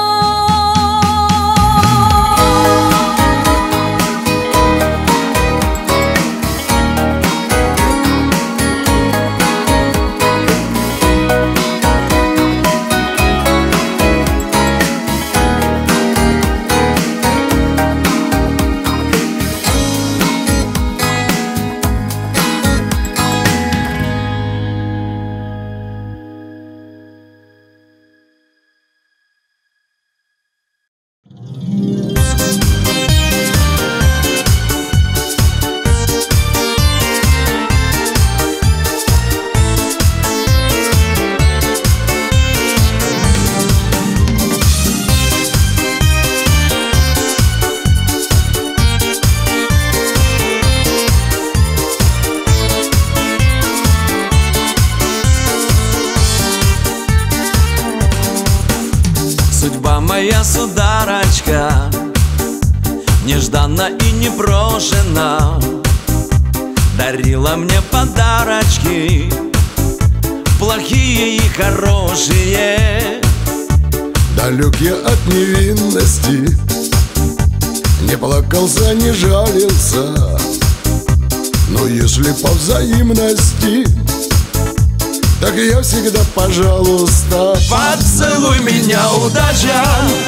[SPEAKER 1] Моя сударочка нежданно и непрошено дарила мне подарочки, плохие и хорошие.
[SPEAKER 6] Далек я от невинности, не плакался, не жалился, но если по взаимности, так я всегда, пожалуйста.
[SPEAKER 1] Поцелуй меня, удача,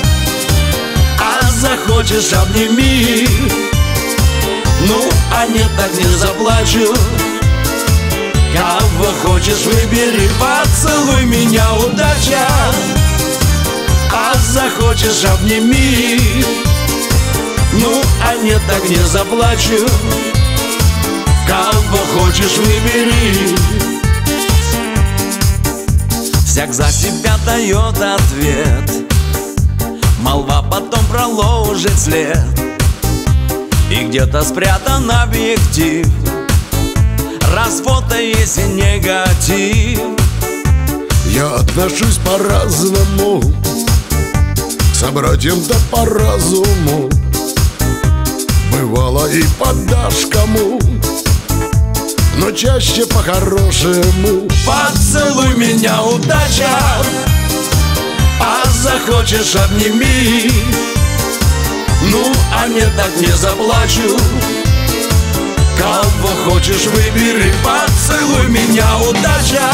[SPEAKER 1] а захочешь, обними. Ну, а нет, так не заплачу. Кого хочешь, выбери. Поцелуй меня, удача, а захочешь, обними. Ну, а нет, так не заплачу. Кого хочешь, выбери. Всяк за себя дает ответ, молва потом проложит след, и где-то спрятан объектив, развода есть и негатив.
[SPEAKER 6] Я отношусь по-разному к собратьям-то по разуму,
[SPEAKER 18] подашь кому, но чаще по-хорошему.
[SPEAKER 15] Поцелуй меня, удача, а захочешь обними. Ну, а не так не заплачу. Кого хочешь выбери, поцелуй меня, удача,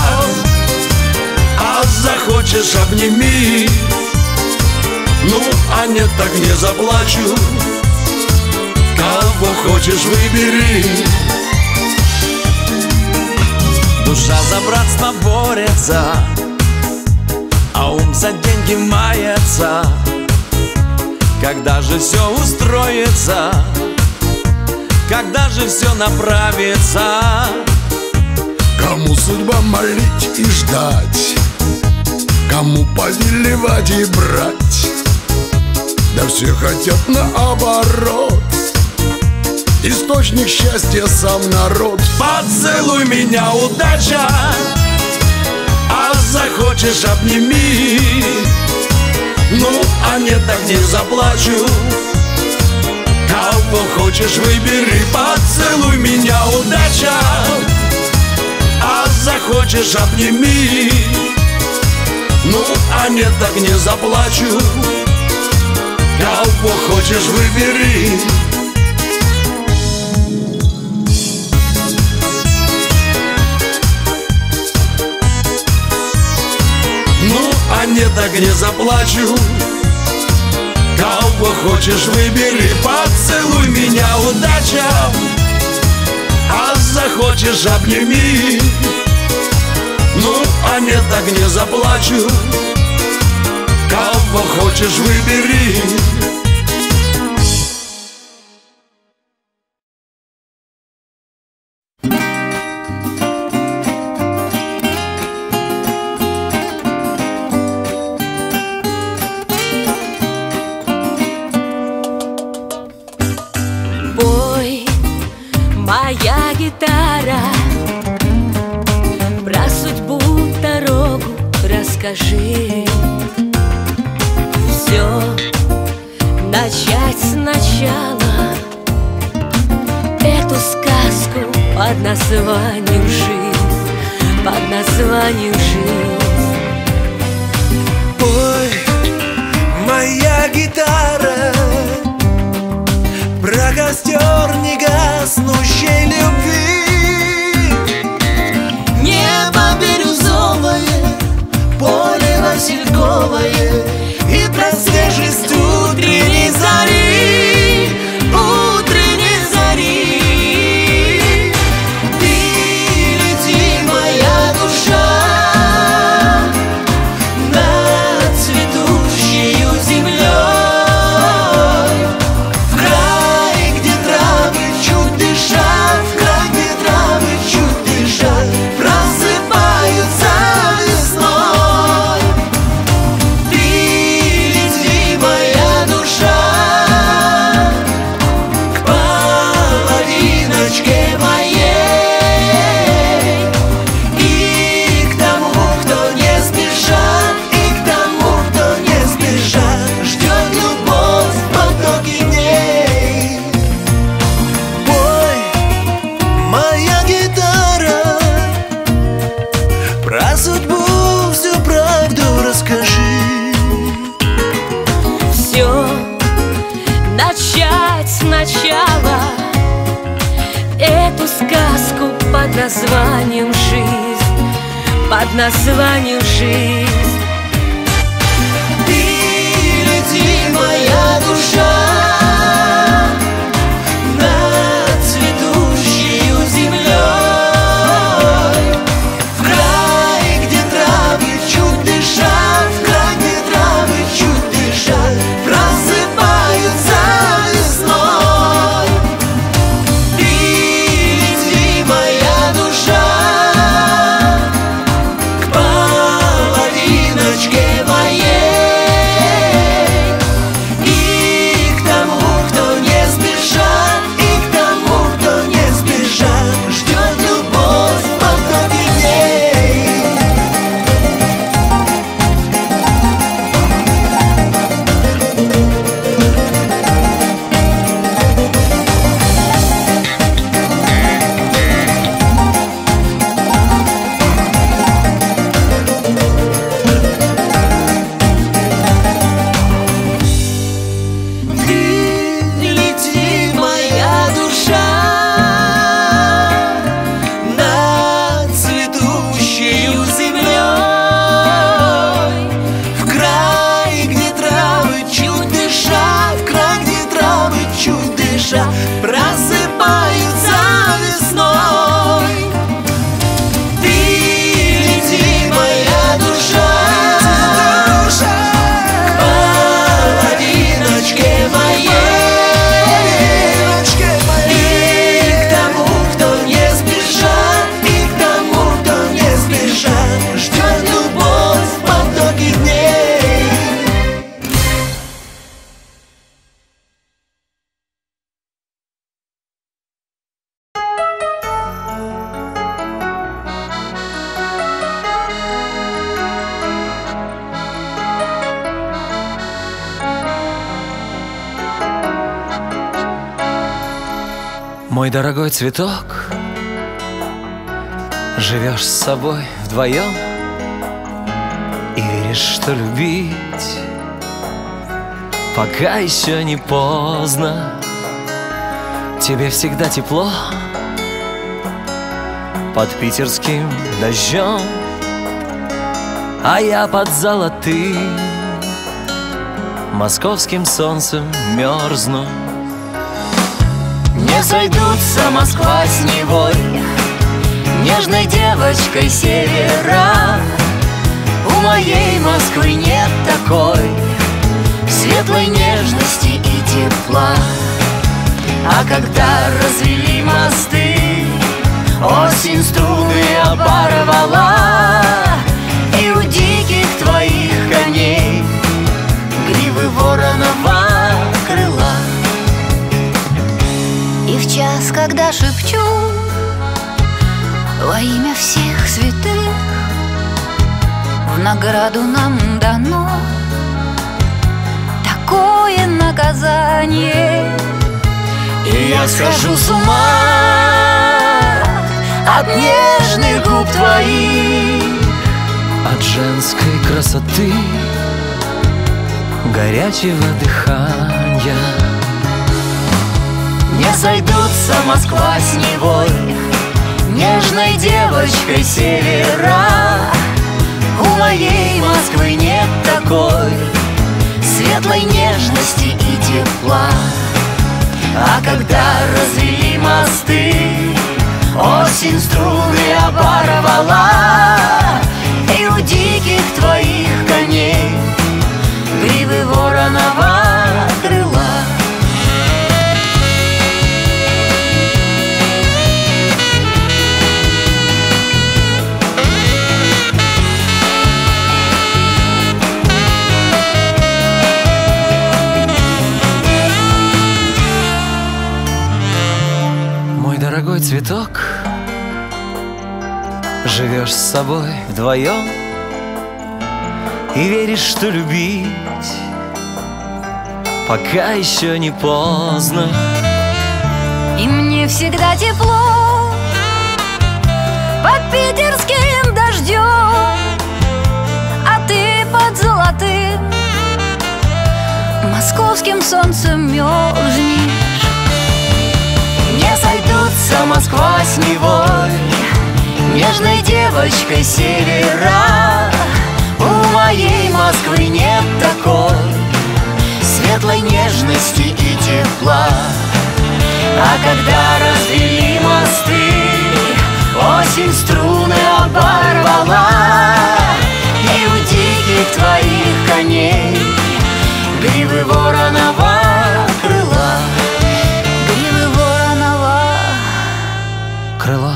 [SPEAKER 15] а захочешь обними. Ну, а не так не заплачу. Кого хочешь выбери.
[SPEAKER 1] Душа за братство борется, а ум за деньги мается. Когда же все устроится, когда же все направится?
[SPEAKER 18] Кому судьба молить и ждать, кому повелевать и брать, да все хотят наоборот. Источник счастья сам народ.
[SPEAKER 15] Поцелуй меня, удача, а захочешь обними. Ну, а не так не заплачу. Кого хочешь выбери, поцелуй меня, удача, а захочешь обними. Ну, а не так не заплачу. Кого хочешь выбери. Ну, а не так не заплачу. Кого хочешь выбери, поцелуй меня, удача, а захочешь обними. Ну, а не так не заплачу. Кого хочешь выбери.
[SPEAKER 8] Моя гитара, про судьбу дорогу расскажи. Все начать сначала, эту сказку под названием жизнь, под названием жизнь.
[SPEAKER 12] Ой, моя гитара, про костер негаснущей любви. Небо бирюзовое, поле васильковое, и про свежесть утренней зари, утренней зари. Ты лети, моя душа, над цветущею землей,
[SPEAKER 8] под названием жизнь, под названием жизнь.
[SPEAKER 12] Ты лети, моя душа, над цветущею землей, в край, где травы чуть дыша, в край, где травы чуть дыша, просыпаются весной. Ты лети, моя душа, к половиночке моей, и
[SPEAKER 3] спеша просыпаются весной. Ты лети, моя душа, к половиночке моей, и к тому, кто не спешат, и к тому, кто не спешат, ждет любовь в потоке дней.
[SPEAKER 11] Мой дорогой цветок, живешь с собой вдвоем и веришь, что любить пока еще не поздно. Тебе всегда тепло под питерским дождем, а я под золотым московским солнцем мерзну.
[SPEAKER 3] Не сойдутся Москва с Невой, нежной девочкой севера. У моей Москвы нет такой светлой нежности и тепла. А когда развели мосты, осень струны оборвала, и у диких твоих коней гривы воронова крыла.
[SPEAKER 19] И в час, когда шепчу во имя всех святых, в награду нам дано такое наказание,
[SPEAKER 3] и я схожу с ума от нежных губ твоих,
[SPEAKER 11] от женской красоты, горячего дыхания.
[SPEAKER 3] Не сойдутся Москва с Невой, нежной девочкой севера. У моей Москвы нет такой светлой нежности и тепла. А когда развели мосты, осень струны оборвала, и у диких твоих коней гривы воронова крыла.
[SPEAKER 11] Дорогой цветок, живешь с собой вдвоем и веришь, что любить пока еще не поздно.
[SPEAKER 19] И мне всегда тепло под питерским дождем, а ты под золотым московским солнцем мерзнешь.
[SPEAKER 3] Не сойдутся Москва с Невой, нежной девочкой севера. У моей Москвы нет такой светлой нежности и тепла. А когда развели мосты, осень струны оборвала, и у диких твоих коней гривы воронова крыла.
[SPEAKER 11] Крыла.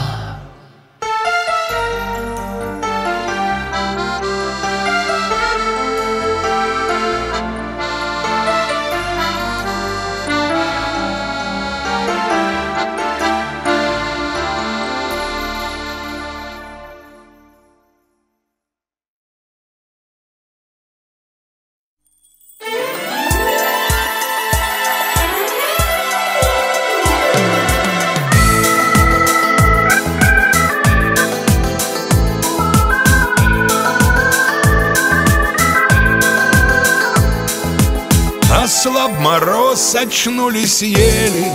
[SPEAKER 5] Ослаб мороз, очнулись ели,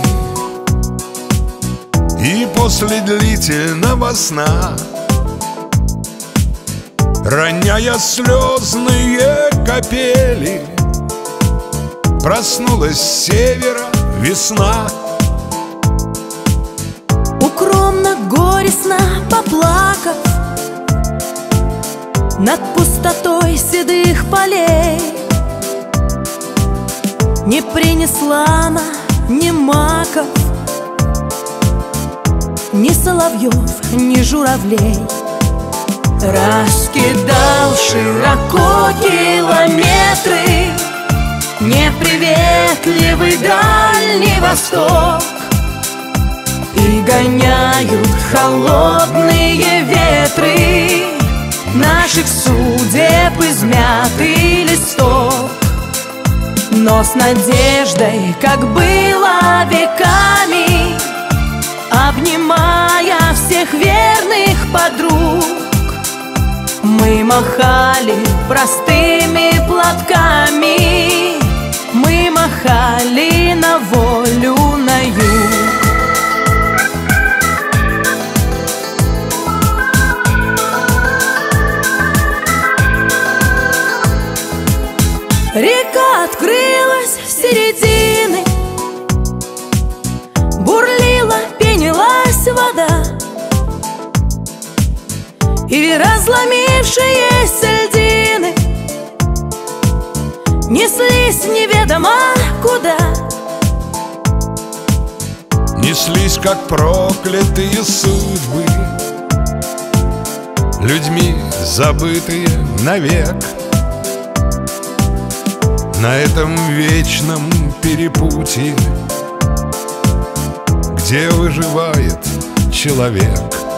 [SPEAKER 5] и после длительного сна, роняя слезные капели, проснулась с севера весна.
[SPEAKER 2] горестно поплакав над пустотой седых полей, не принесла она ни маков, ни соловьев, ни журавлей. Раскидал широко километры неприветливый Дальний Восток, и гоняют холодные ветры наших судеб измятый листок. Но с надеждой, как было веками, обнимая всех верных подруг, мы махали простыми платками, мы махали на волю, на юг. Река открылась с середины, бурлила, пенилась вода, и разломившиеся льдины неслись неведомо куда.
[SPEAKER 5] Неслись, как проклятые судьбы, людьми забытые навек. На этом вечном перепутье, где выживает человек.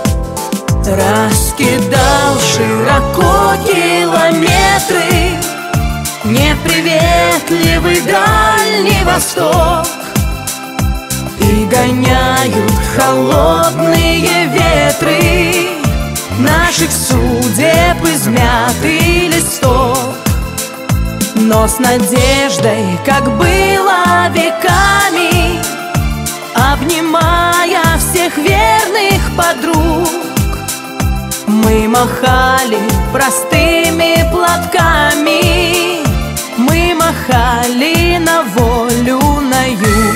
[SPEAKER 2] Раскидал широко километры неприветливый Дальний Восток, и гоняют холодные ветры наших судеб измятый листок. Но с надеждой, как было веками, обнимая всех верных подруг, мы махали простыми платками, мы махали на волю, на юг.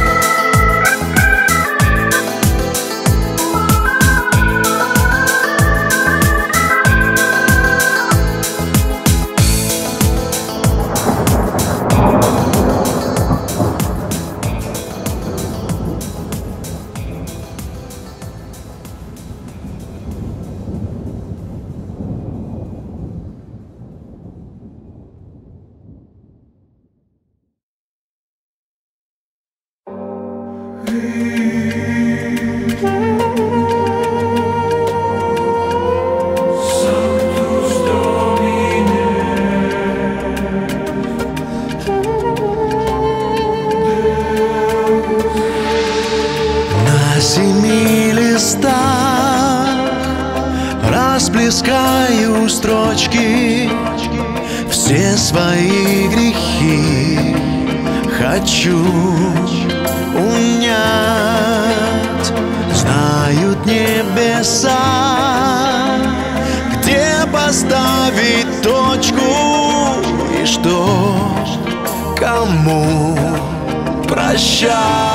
[SPEAKER 3] На семи листах расплескаю строчки, все свои грехи хочу унять. Знают небеса, где поставить точку и что кому прощать.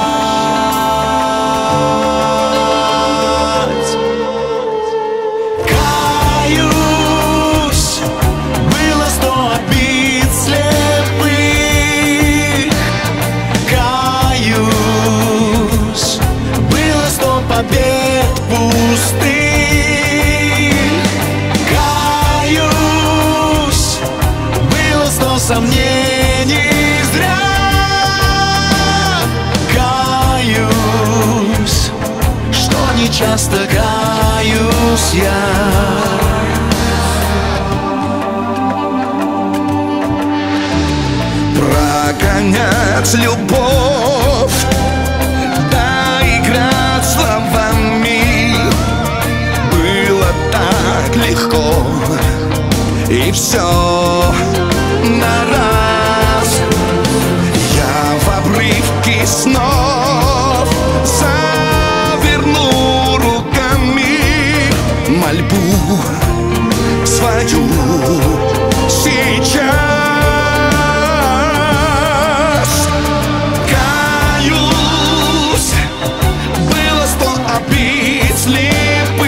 [SPEAKER 3] Каюсь, было сто обид слепых. Каюсь, было сто побед пустых. Каюсь, было сто сомнений зря. Каюсь, что нечасто каюсь я. Прогонять любовь, да играть словами было так легко, и все на раз. Я в обрывки снов заверну руками мольбу свою сейчас. Каюсь, было сто обид слепых.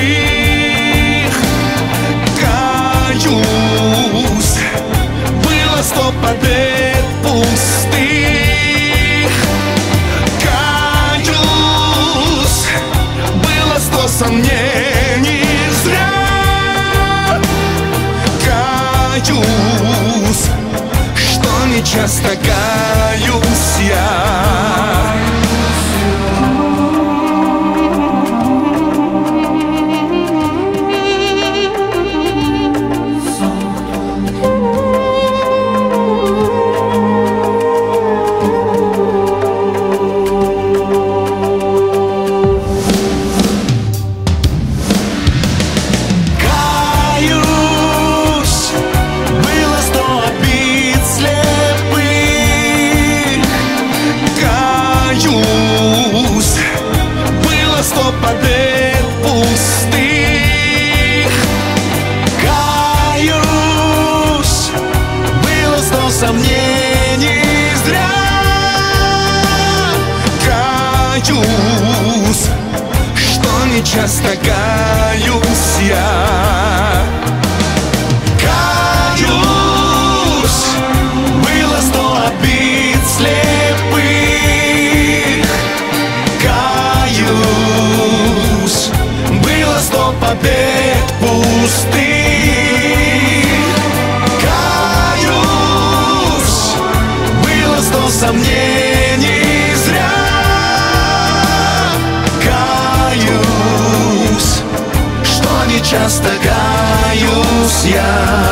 [SPEAKER 3] Каюсь, было сто побед пустых. Каюсь, было сто сомнений зря. Каюсь, что не часто каюсь я. Каюсь, было сто обид слепых. Каюсь, было сто побед пустых. Каюсь, было сто сомнений зря. Каюсь, что не часто каюсь я.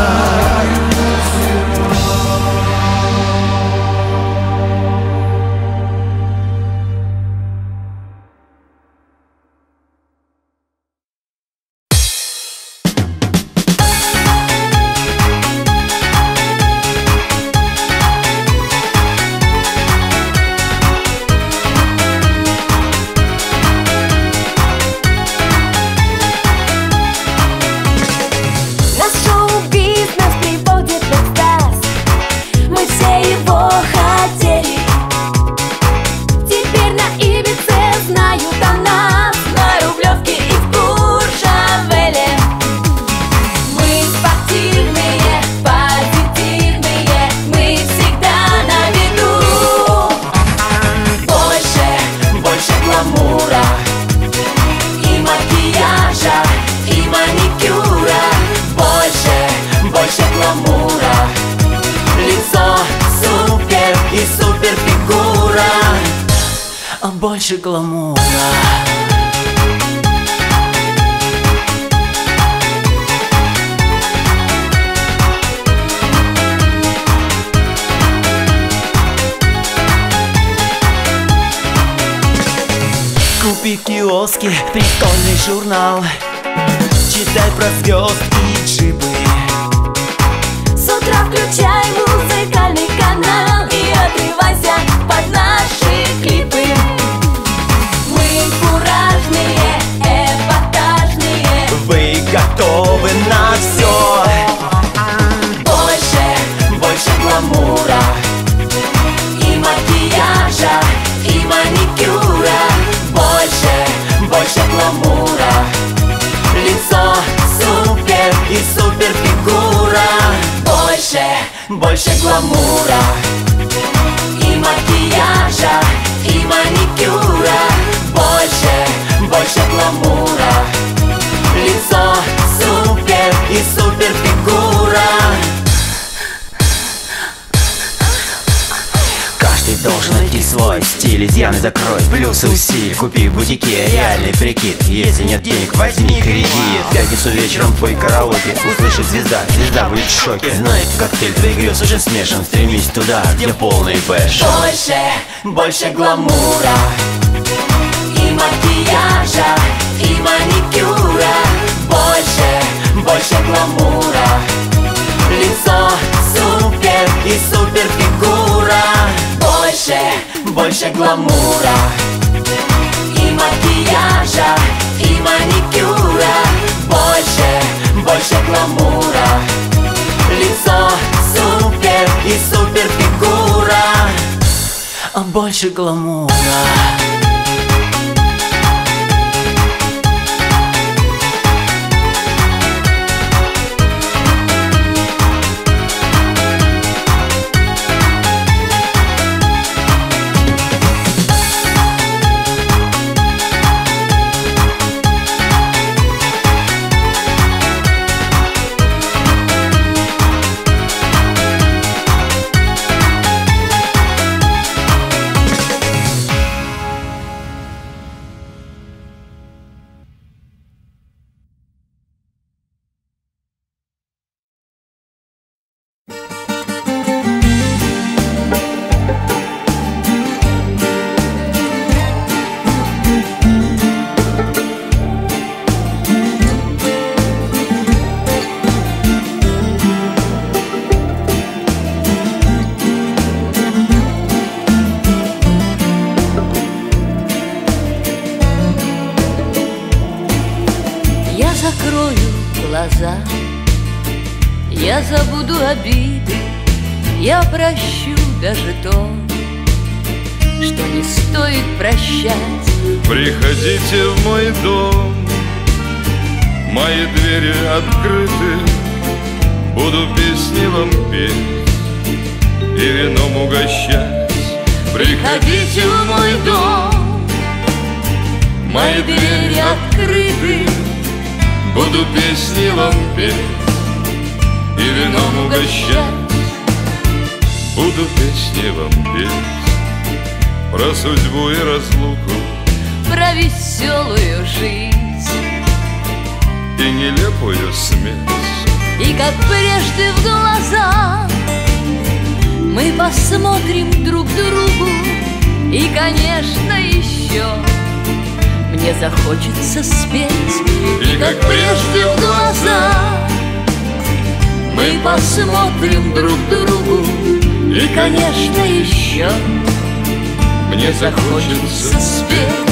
[SPEAKER 7] Наш шоу-бизнес приводит в экстаз. Мы все его хотели. Теперь на Ибице знают о нас, на Рублевке и в Куршавеле. Мы спортивные, позитивные, мы всегда на виду. Больше, больше гламура и макияжа, и маникюра. Больше, больше гламура, лицо супер и супер фигура.
[SPEAKER 1] А больше гламура.
[SPEAKER 3] Купи в киоске прикольный журнал, читай про звезд и джипы.
[SPEAKER 7] С утра включай музыкальный канал и отрывайся под наши клипы. Мы куражные, эпатажные.
[SPEAKER 3] Вы готовы на все?
[SPEAKER 7] Больше, больше гламура и макияжа, и маникюра. Больше, больше гламура, лицо супер и супер фигура. Больше, больше гламура и макияжа, и маникюра. Больше, больше гламура, лицо супер и супер фигура.
[SPEAKER 1] Каждый должен найти свой стиль, изъяны закрой, плюсы усилий. Купи в бутике реальный прикид. Если нет денег, возьми кредит. В пятницу вечером твой караоке услышит звезда, звезда будет в шоке. Знает, коктейль твоих грез уже смешан. Стремись туда, где полный пэшн.
[SPEAKER 7] Больше, больше гламура и макияжа, и маникюра. Больше, больше гламура, лицо супер и супер фигура. Больше, больше гламура и макияжа, и маникюра. Больше, больше гламура, лицо супер и супер фигура.
[SPEAKER 1] А больше гламура.
[SPEAKER 8] закрою глаза, я забуду обиды, я прощу даже то, что не стоит прощать.
[SPEAKER 5] Приходите в мой дом, мои двери открыты, буду песни вам петь и вином угощать.
[SPEAKER 8] Приходите в мой дом,
[SPEAKER 5] мои двери открыты, буду песни вам петь и вином угощать. Буду песни вам петь про судьбу и разлуку,
[SPEAKER 8] про веселую жизнь
[SPEAKER 5] и нелепую смерть.
[SPEAKER 8] И как прежде в глаза мы посмотрим друг другу, и, конечно, еще мне захочется спеть. И как прежде в глаза мы посмотрим друг другу, и, конечно, еще
[SPEAKER 5] мне захочется
[SPEAKER 8] спеть.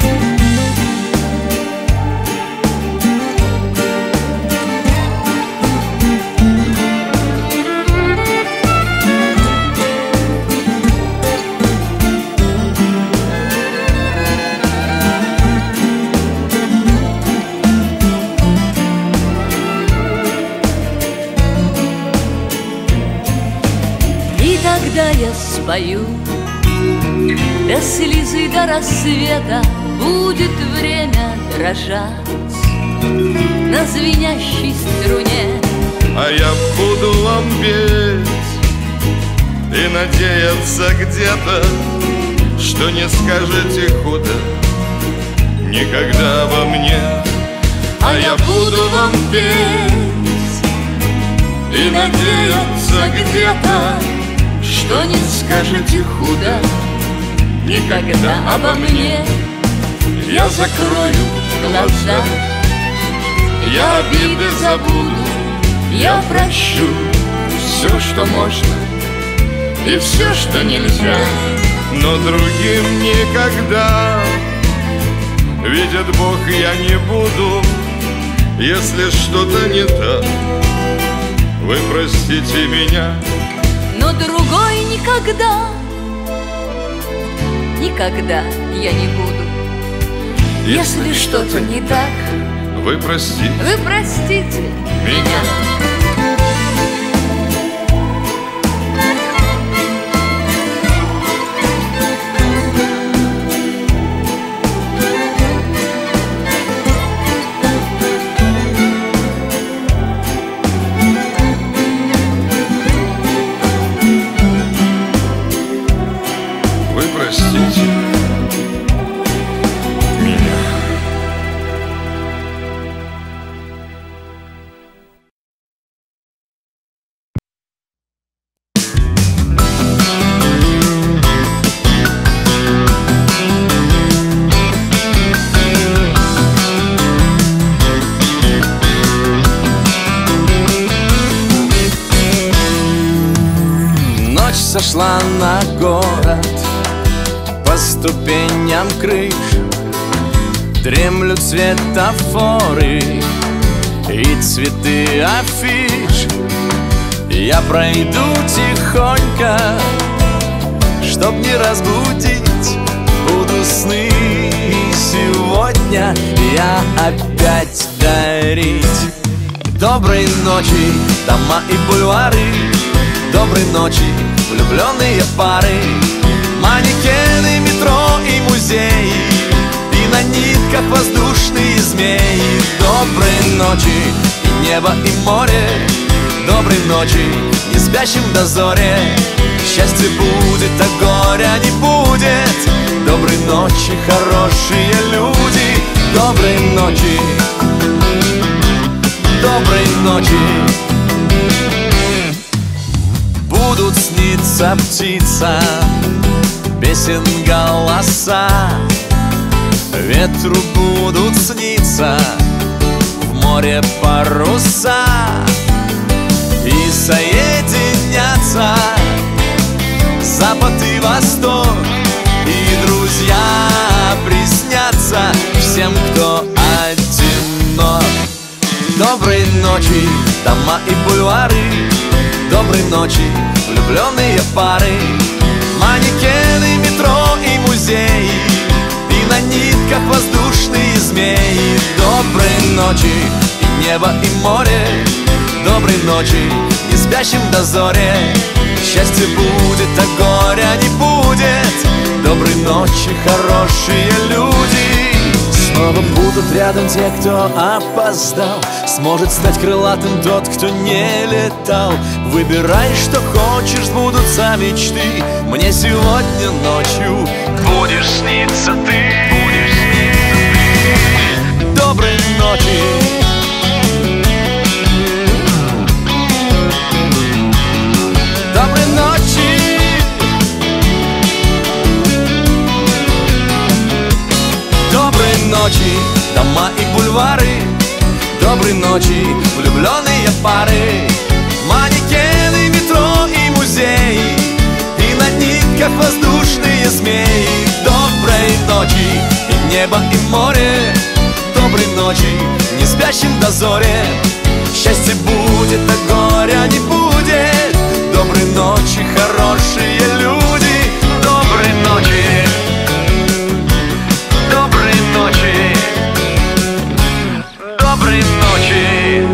[SPEAKER 8] Когда я спою до слезы, до рассвета, будет время дрожать на звенящей струне.
[SPEAKER 5] А я буду вам петь и надеяться где-то, что не скажете худо никогда обо мне.
[SPEAKER 8] А я буду вам петь
[SPEAKER 5] и надеяться где-то,
[SPEAKER 8] что не скажете худо никогда обо мне.
[SPEAKER 5] Я закрою глаза, я обиды забуду, я прощу все, что можно, и все, что нельзя. Но другим никогда, видит Бог, я не буду. Если что-то не так, вы простите меня.
[SPEAKER 8] Но другой никогда, никогда я не буду. Если что-то не так,
[SPEAKER 5] вы простите,
[SPEAKER 8] вы простите меня.
[SPEAKER 5] Простите меня.
[SPEAKER 11] Ночь сошла на город, по ступеням крыш дремлют светофоры и цветы афиш. Я пройду тихонько, чтоб не разбудить, буду сны сегодня я опять дарить. Доброй ночи, дома и бульвары, доброй ночи, влюбленные пары, манекены, метро и музеи, и на нитках воздушные змеи. Доброй ночи, и небо, и море, доброй ночи, не спящим в дозоре. Счастье будет, а горя не будет. Доброй ночи, хорошие люди, доброй ночи, доброй ночи. Будут сниться птица, песен голоса, ветру будут сниться в море паруса, и соединятся запад и восток, и друзья приснятся всем, кто одинок.
[SPEAKER 20] Доброй ночи, дома и бульвары, доброй ночи, влюбленные пары, манекены, метро и музеи, и на нитках воздушные змеи. Доброй ночи, и небо, и море, доброй ночи, не спящим в дозоре. Счастье будет, а горя не будет. Доброй ночи, хорошие люди. Снова будут рядом те, кто опоздал. Сможет стать крылатым тот, кто не летал. Выбирай, что хочешь, сбудутся мечты. Мне сегодня ночью будешь сниться ты. Будешь сниться ты. Доброй ночи. Доброй ночи. Доброй ночи, дома и бульвары, доброй ночи, влюбленные пары, манекены, метро и музеи, и на нитках воздушные змеи. Доброй ночи, и небо, и море, доброй ночи, не спящим в дозоре. Счастье будет, а горя не будет. Доброй ночи, хорошие люди. Доброй ночи. Доброй ночи. Доброй ночи.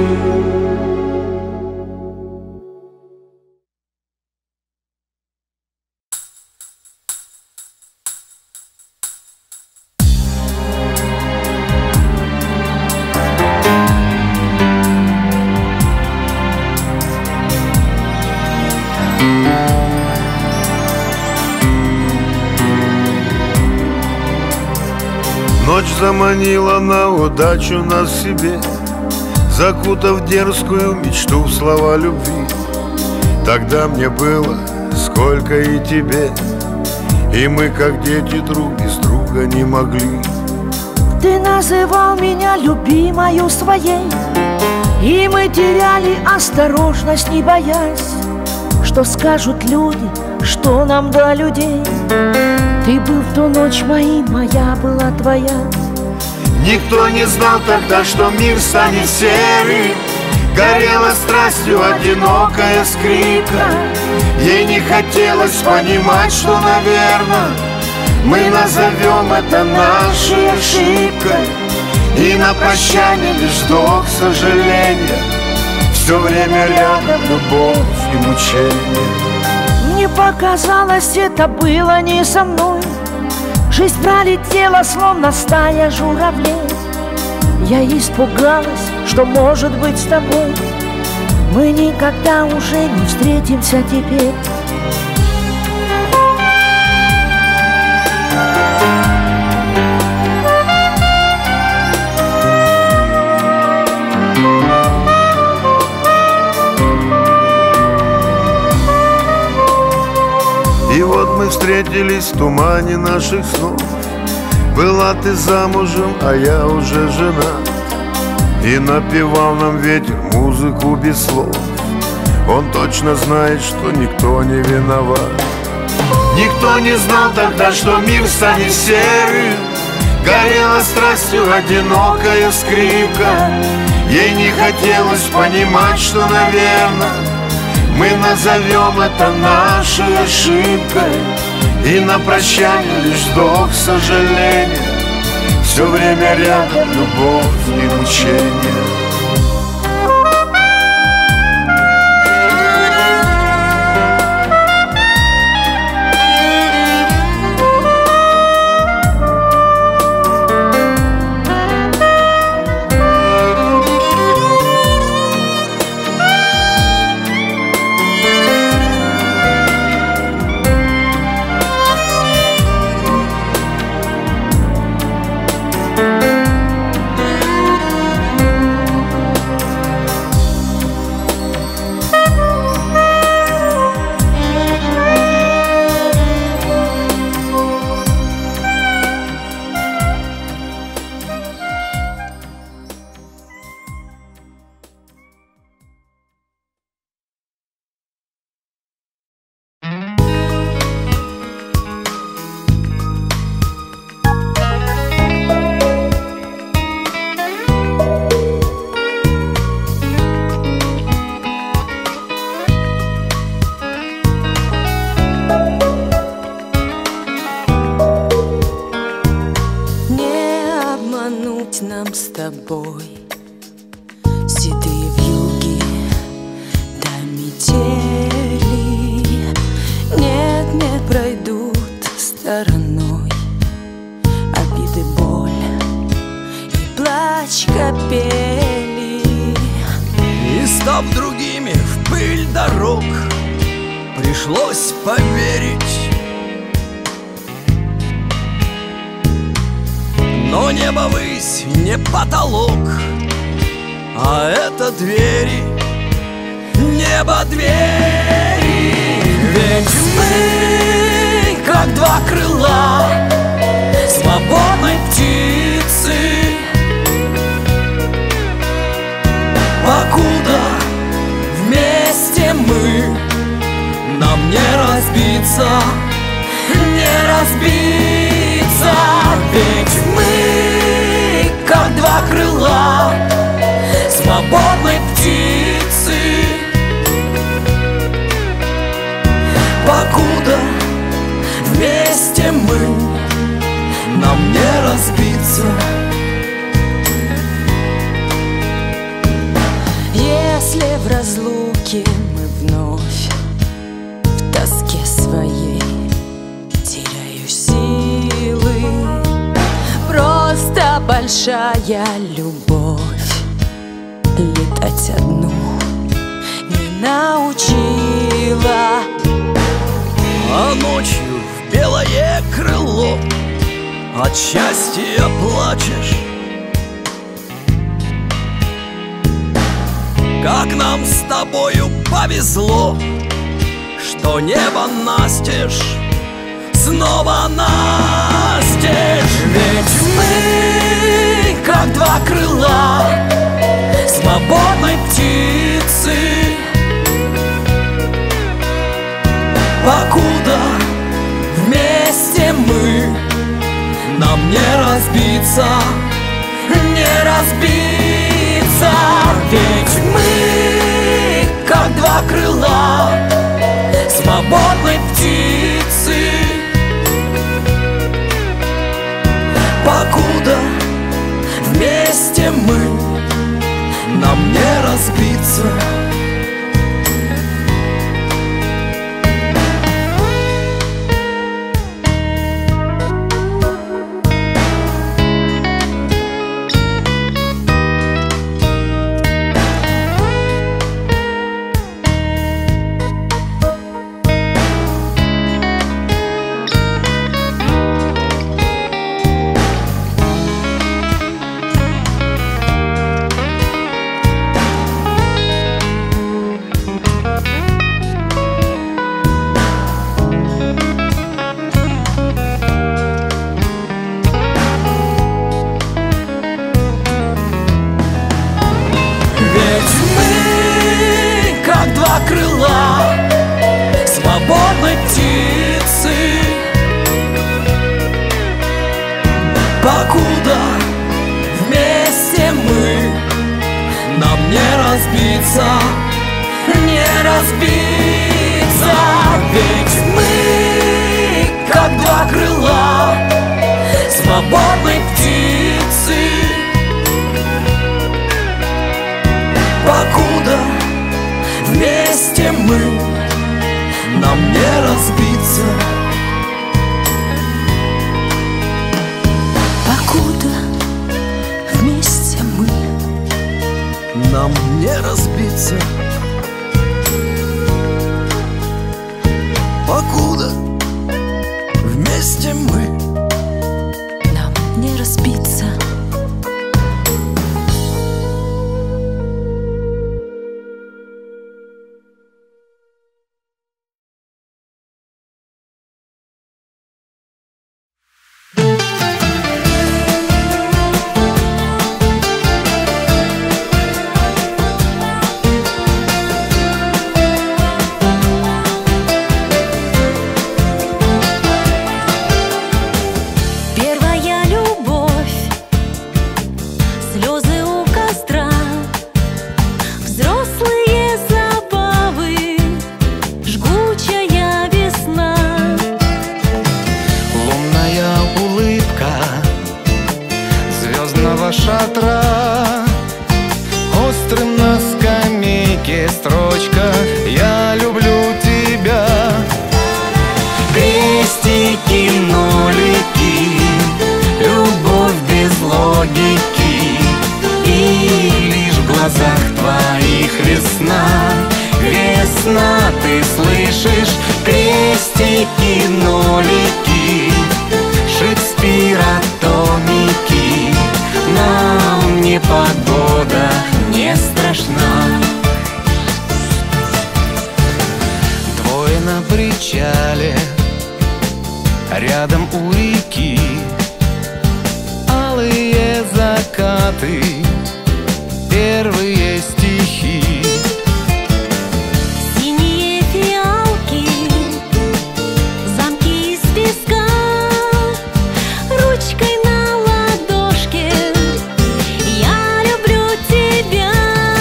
[SPEAKER 6] Ночь заманила на удачу нас себе, закутав дерзкую мечту в слова любви. Тогда мне было сколько и тебе, и мы как дети друг без друга не могли.
[SPEAKER 21] Ты называл меня любимою своей, и мы теряли осторожность, не боясь, что скажут люди, что нам до людей. Ты был в ту ночь моим, моя была твоя.
[SPEAKER 6] Никто не знал тогда, что мир станет серым. Горела страстью одинокая скрипка. Ей не хотелось понимать, что, наверное, мы назовем это нашей ошибкой. И на прощание лишь вздох сожаления. Все время рядом любовь и мучение.
[SPEAKER 21] Мне показалось, это было не со мной. Жизнь пролетела, словно стая журавлей. Я испугалась, что может быть с тобой мы никогда уже не встретимся теперь.
[SPEAKER 6] И вот мы встретились в тумане наших снов. Была ты замужем, а я уже женат. И напевал нам ветер музыку без слов. Он точно знает, что никто не виноват. Никто не знал тогда, что мир станет серым. Горела страстью одинокая скрипка. Ей не хотелось понимать, что, наверное, мы назовем это нашей ошибкой. И на прощание лишь вздох сожаления. Все время рядом любовь и мучение.
[SPEAKER 2] нам с тобой. Седые вьюги до метели нет, не пройдут стороной. Обиды, боль и плач капели.
[SPEAKER 20] И став другими в пыль дорог, пришлось поверить. Но небо высь не потолок, а это двери, небо двери. Ведь мы, как два крыла свободной птицы, покуда вместе мы, нам не разбиться, не разбиться. Ведь мы, как два крыла свободной птицы, покуда вместе мы, нам не разбиться.
[SPEAKER 2] Если в разлуке мы вновь в тоске своей теряю силы, просто большая любовь летать одну не научила.
[SPEAKER 20] А ночью в белое крыло от счастья плачешь. Как нам с тобою повезло, что небо настежь, снова настежь. Ведь мы, как два крыла свободной птицы, покуда вместе мы, нам не разбиться, не разбиться. Ведь мы, как два крыла свободной птицы, покуда вместе мы, нам не разбиться. Свободной птицы, покуда вместе мы, нам не разбиться, не разбиться. Ведь мы, как два крыла свободной птицы, покуда вместе мы, нам не разбиться.
[SPEAKER 2] Покуда вместе мы,
[SPEAKER 20] нам не разбиться. Покуда вместе мы,
[SPEAKER 2] нам не разбиться.
[SPEAKER 4] около шатра, острым на скамейке строчка «Я люблю тебя».
[SPEAKER 3] Крестики, нолики, любовь без логики, и лишь в глазах твоих весна. Весна, ты слышишь? Крестики, нолики, Шекспира томики. Нам непогода не страшна.
[SPEAKER 4] Двое на причале, рядом у реки, алые закаты, первые стихи.
[SPEAKER 7] Синие фиалки, замки из песка, ручкой на ладошке я люблю тебя.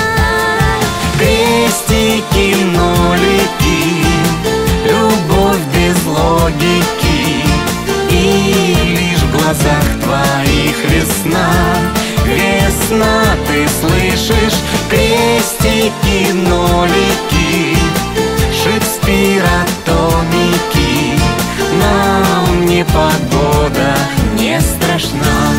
[SPEAKER 3] Крестики, нолики, любовь без логики, и лишь в глазах твоих весна. Весна, ты слышишь? Крестики, нолики, Шекспира томики. Нам непогода не страшна.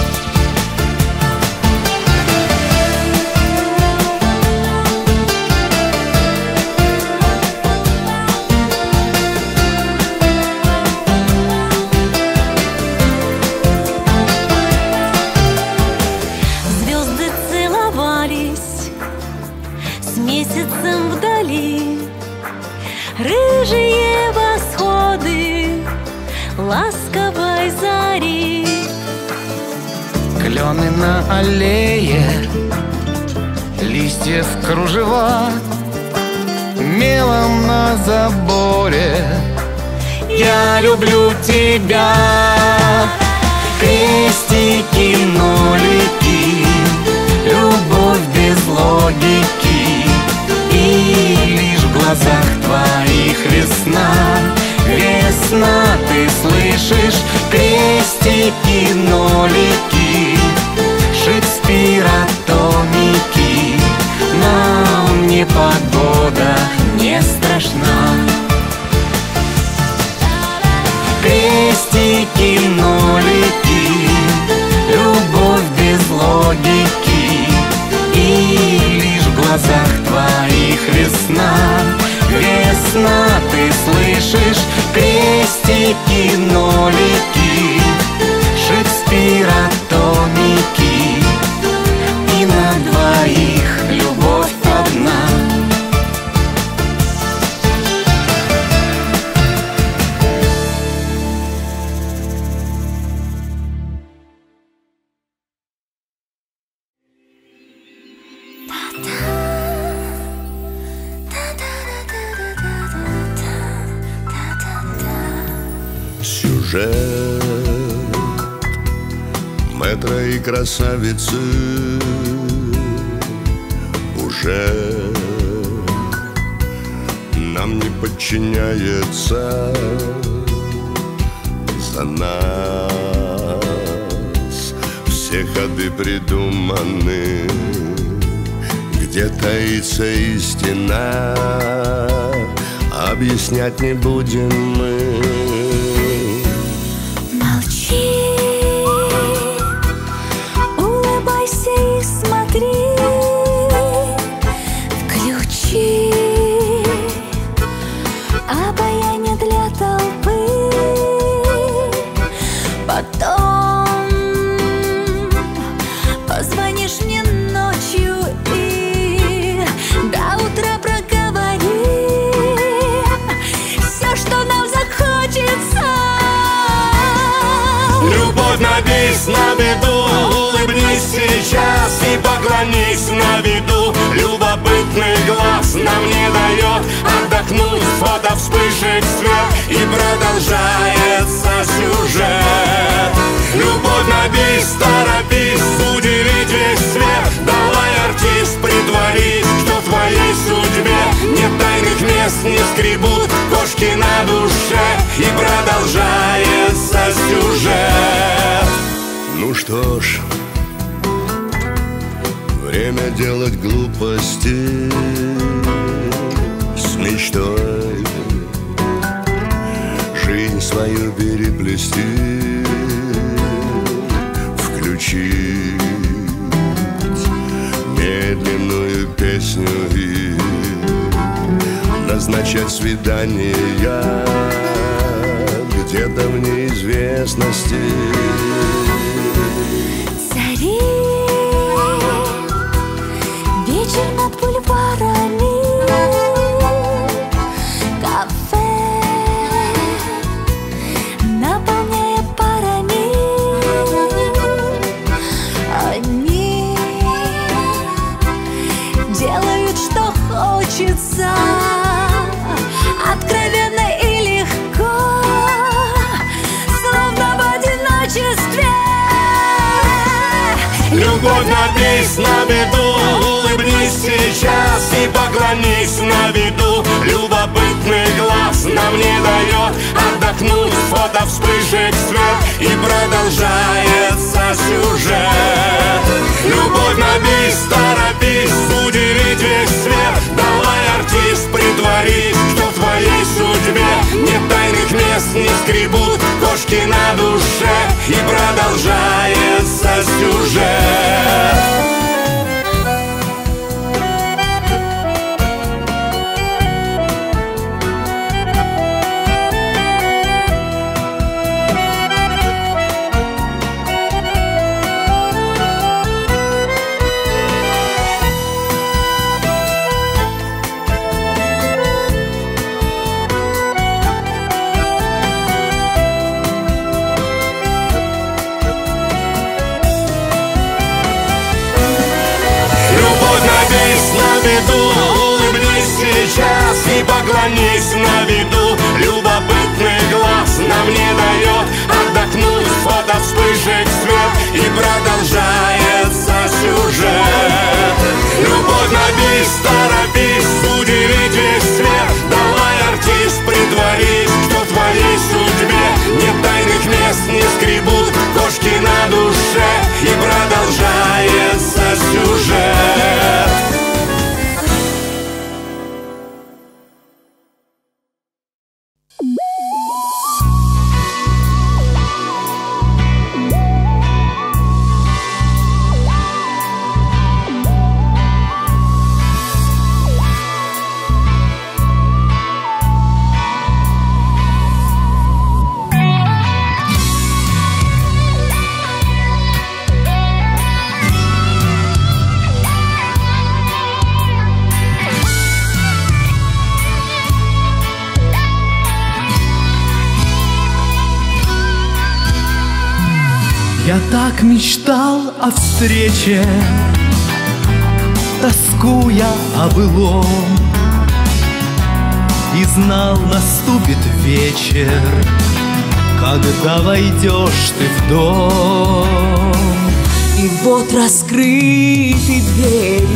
[SPEAKER 7] Звезды целовались с месяцем вдали, рыжие восходы ласковой зари.
[SPEAKER 4] Клены на аллее, листья в кружева, мелом на заборе.
[SPEAKER 3] Я люблю тебя. Крестики, нолики, любовь без логики, и лишь в глазах твоих весна. Весна, ты слышишь? Крестики, нолики, Шекспира томики. Нам непогода не страшна. Крестики, нолики, любовь без логики, и лишь в глазах твоих весна. Весна, ты слышишь? Крестики, нолики, Шекспира томики. И на двоих любовь одна.
[SPEAKER 6] Сюжет мэтра и красавицы уже нам не подчиняется. За нас все ходы придуманы, где таится истина, объяснять не будем мы.
[SPEAKER 7] Улыбайся и смотри, включи обаяние для толпы. Потом позвонишь мне ночью и до утра проговорим все, что нам захочется.
[SPEAKER 17] Любовь на бис, на беду, улыбнись сейчас и поклонись на виду. Любопытный глаз нам не дает отдохнуть, фото вспышек свет, и продолжается сюжет. Любовь на бис, торопись, удивить весь свет. Давай, артист, притворись, что в твоей судьбе нет тайных мест, не скребут кошки на душе, и продолжается сюжет.
[SPEAKER 6] Ну что ж, время делать глупости с мечтой, жизнь свою переплести, включить медленную песню и назначать свидания где-то в неизвестности.
[SPEAKER 9] Цари, вечер над бульварами, кафе наполняя парами. Они делают, что хочется, откровенно и легко, словно в одиночестве.
[SPEAKER 17] Любовь напись на виду, улыбнись сейчас и поклонись на виду. Любопытный глаз нам не дает отдохнуть, фото вспышек свет и продолжается сюжет. Любовь напись, торопись, удивить весь свет. Давай, артист, притворись, что в твоей судьбе нет тайных мест, не скребут кошки на душе и продолжается сюжет. Улыбнись сейчас и поклонись на виду. Любопытный глаз нам не дает отдохнуть, фото вспышек свет и продолжается сюжет. Любовь напись, торопись, удивить весь свет. Давай, артист, притворись, что в твоей судьбе нет тайных мест, не скребут кошки на душе и продолжается сюжет.
[SPEAKER 1] Я так мечтал о встрече, тоскуя о былом, и знал, наступит вечер, когда войдешь ты в дом.
[SPEAKER 2] И вот раскрыты двери,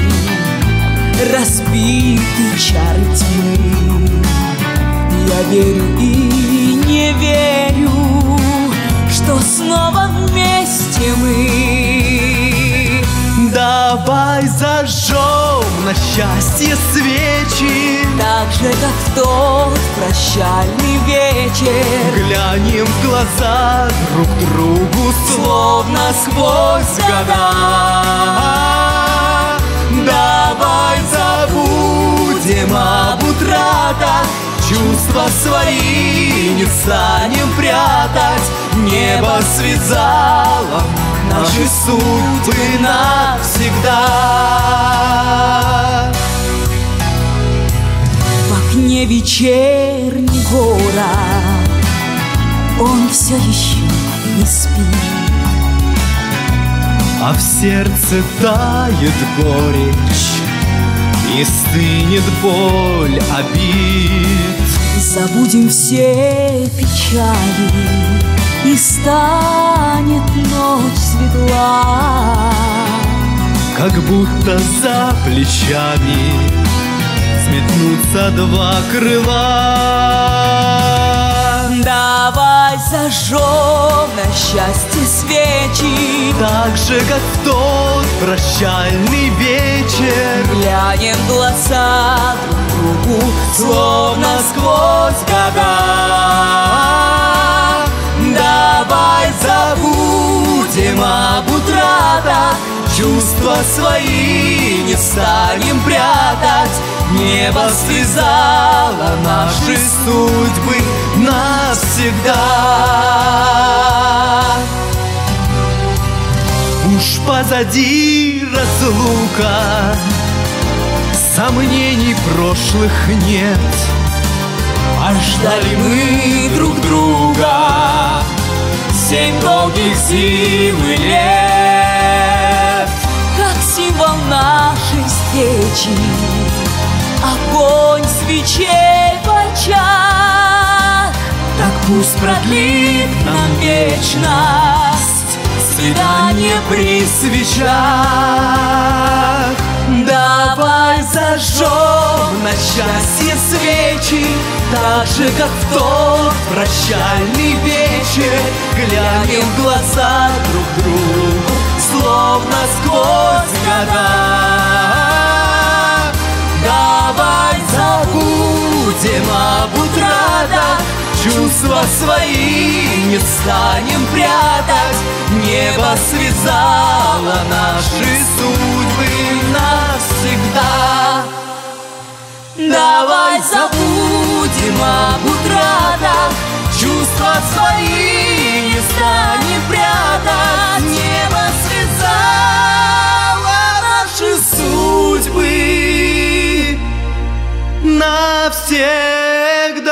[SPEAKER 2] разбиты чары тьмы. Я верю и не верю, что снова вместе мы.
[SPEAKER 1] Давай зажжем на счастье свечи,
[SPEAKER 2] так же, как в тот прощальный вечер.
[SPEAKER 1] Глянем в глаза друг другу,
[SPEAKER 2] словно сквозь года.
[SPEAKER 1] Давай забудем об утратах, чувства свои не станем прятать. Небо связало наши судьбы навсегда.
[SPEAKER 2] В окне вечерний город, он все еще не спит,
[SPEAKER 1] а в сердце тает горечь и стынет боль обид.
[SPEAKER 2] Забудем все печали, и станет ночь светла,
[SPEAKER 1] как будто за плечами взметнутся два крыла.
[SPEAKER 2] Давай зажжем зажжем на счастье свечи,
[SPEAKER 20] так же, как в тот прощальный вечер.
[SPEAKER 2] Глянем в глаза друг другу, словно сквозь года. Давай забудем об утратах, чувства свои не станем прятать. Небо связало наши судьбы навсегда.
[SPEAKER 20] Уж позади разлука, сомнений прошлых нет,
[SPEAKER 2] а ждали мы друг друга семь долгих зим и лет. Как символ нашей встречи огонь свечей в очах, так пусть продлит нам вечность свидание при свечах. Давай зажжем на счастье свечи, так же, как в тот прощальный вечер. Глянем в глаза друг другу, словно сквозь года. Давай забудем об утратах, чувства свои не станем прятать. Небо связало наши судьбы навсегда. Давай забудем об утратах, чувства свои не станем прятать. Небо связало наши судьбы
[SPEAKER 20] навсегда.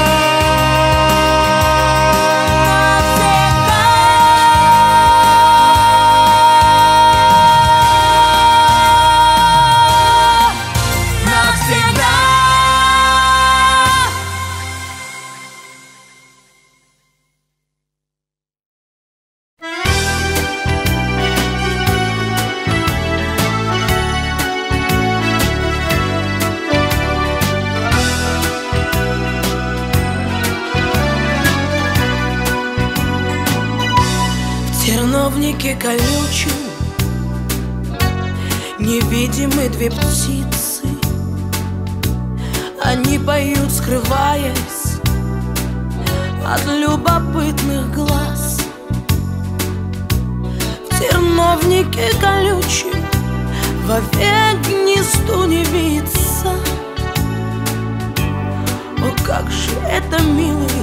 [SPEAKER 2] терновнике колючем невидимы две птицы. Они поют, скрываясь от любопытных глаз. В терновнике колючем вовек гнезду не видится. О, как же это, милый,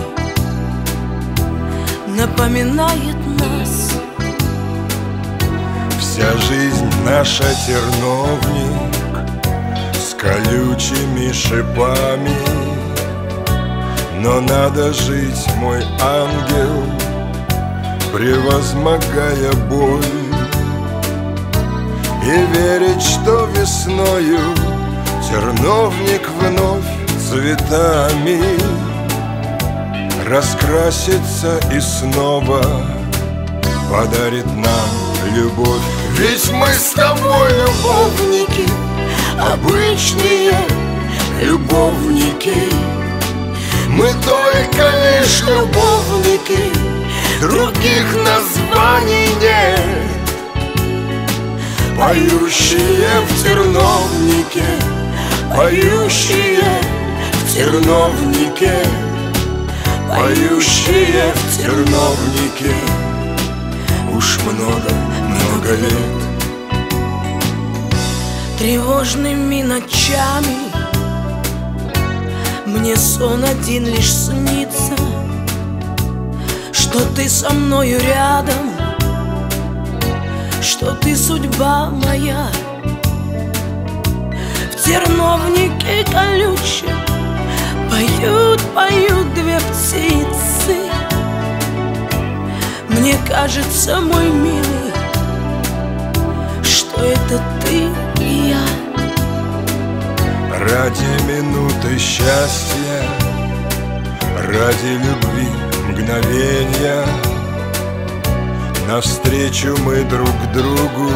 [SPEAKER 2] напоминает нас.
[SPEAKER 5] Вся жизнь наша терновник с колючими шипами. Но надо жить, мой ангел, превозмогая боль, и верить, что весною терновник вновь цветами раскрасится и снова подарит нам любовь. Ведь мы с тобой любовники, обычные любовники. Мы только лишь любовники, других названий нет. Поющие в терновнике, поющие в терновнике, поющие в терновнике уж много-много лет.
[SPEAKER 2] Тревожными ночами мне сон один лишь снится, что ты со мною рядом, что ты судьба моя. В терновнике колючем поют, поют две птицы. Мне кажется, мой милый, что это ты и я.
[SPEAKER 5] Ради минуты счастья, ради любви мгновенья, навстречу мы друг к другу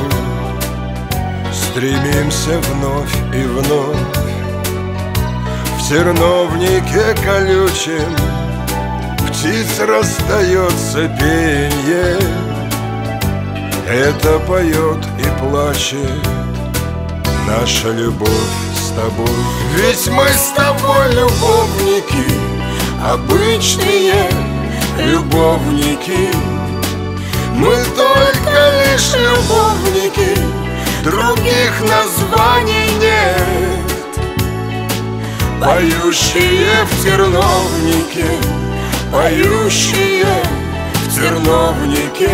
[SPEAKER 5] стремимся вновь и вновь. В терновнике колючем, в птиц раздается пенье. Это поет и плачет наша любовь с тобой. Ведь мы с тобой любовники, обычные любовники. Мы только лишь любовники, других названий нет. Поющие в терновнике, поющие в терновнике,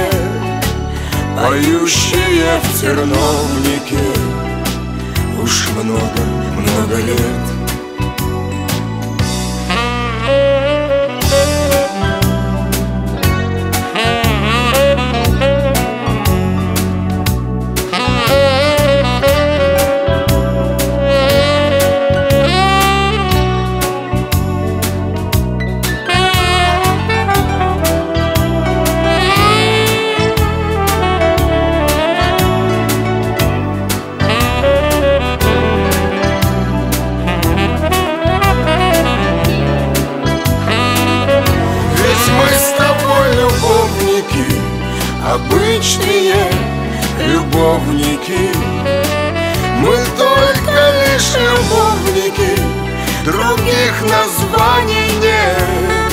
[SPEAKER 5] поющие в терновнике уж много, много лет. Обычные любовники, мы только лишь любовники, других названий нет.